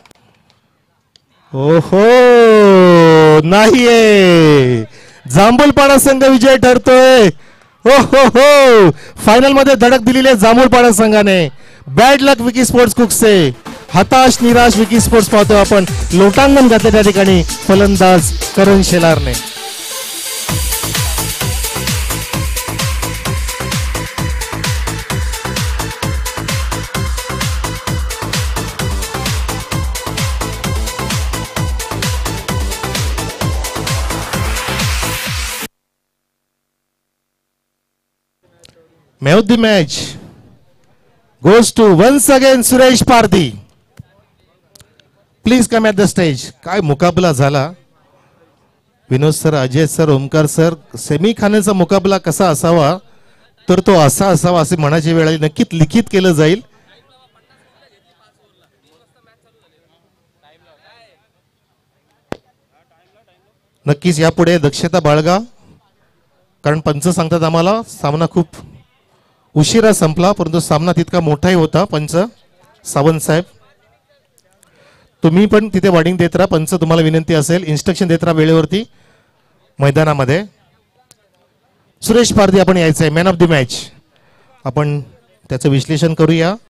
ओहो, नाहीये. जांभूलपाडा संघ विजय ठरतोय. हो हो हो, फायनल मध्ये धडक दिलेली आहे जांभूलपाडा संघाने. Bad luck Vicky sports Kukse. हताश निराश विकी स्पोर्ट्स पाहतो आपण. लोटांगण घातले त्या ठिकाणी फलंदाज करण शेलारने. Man of the match goes to once again Suresh Parthi. Please come at the stage. काय मुकाबला झाला. Vinod sir, Ajay sir, Omkar sir. Semi फायनलचा मुकाबला कसा असावा तर तो असा असावा असे म्हणायची वेळ आली. नक्कीच लिखित केलं जाईल. नक्कीच यापुढे दक्षता बाळगा, कारण पंच सांगतात आम्हाला सामना खूप उशिरा संपला, परंतु सामना तितका मोठाही होता. पंच सावंत साहेब तुम्ही पण तिथे वॉर्निंग देत राहा. पंच तुम्हाला विनंती असेल इन्स्ट्रक्शन देत राहा वेळेवरती मैदानामध्ये. सुरेश पारधी आपण यायचं आहे मॅन ऑफ द मॅच. आपण त्याचं विश्लेषण करूया.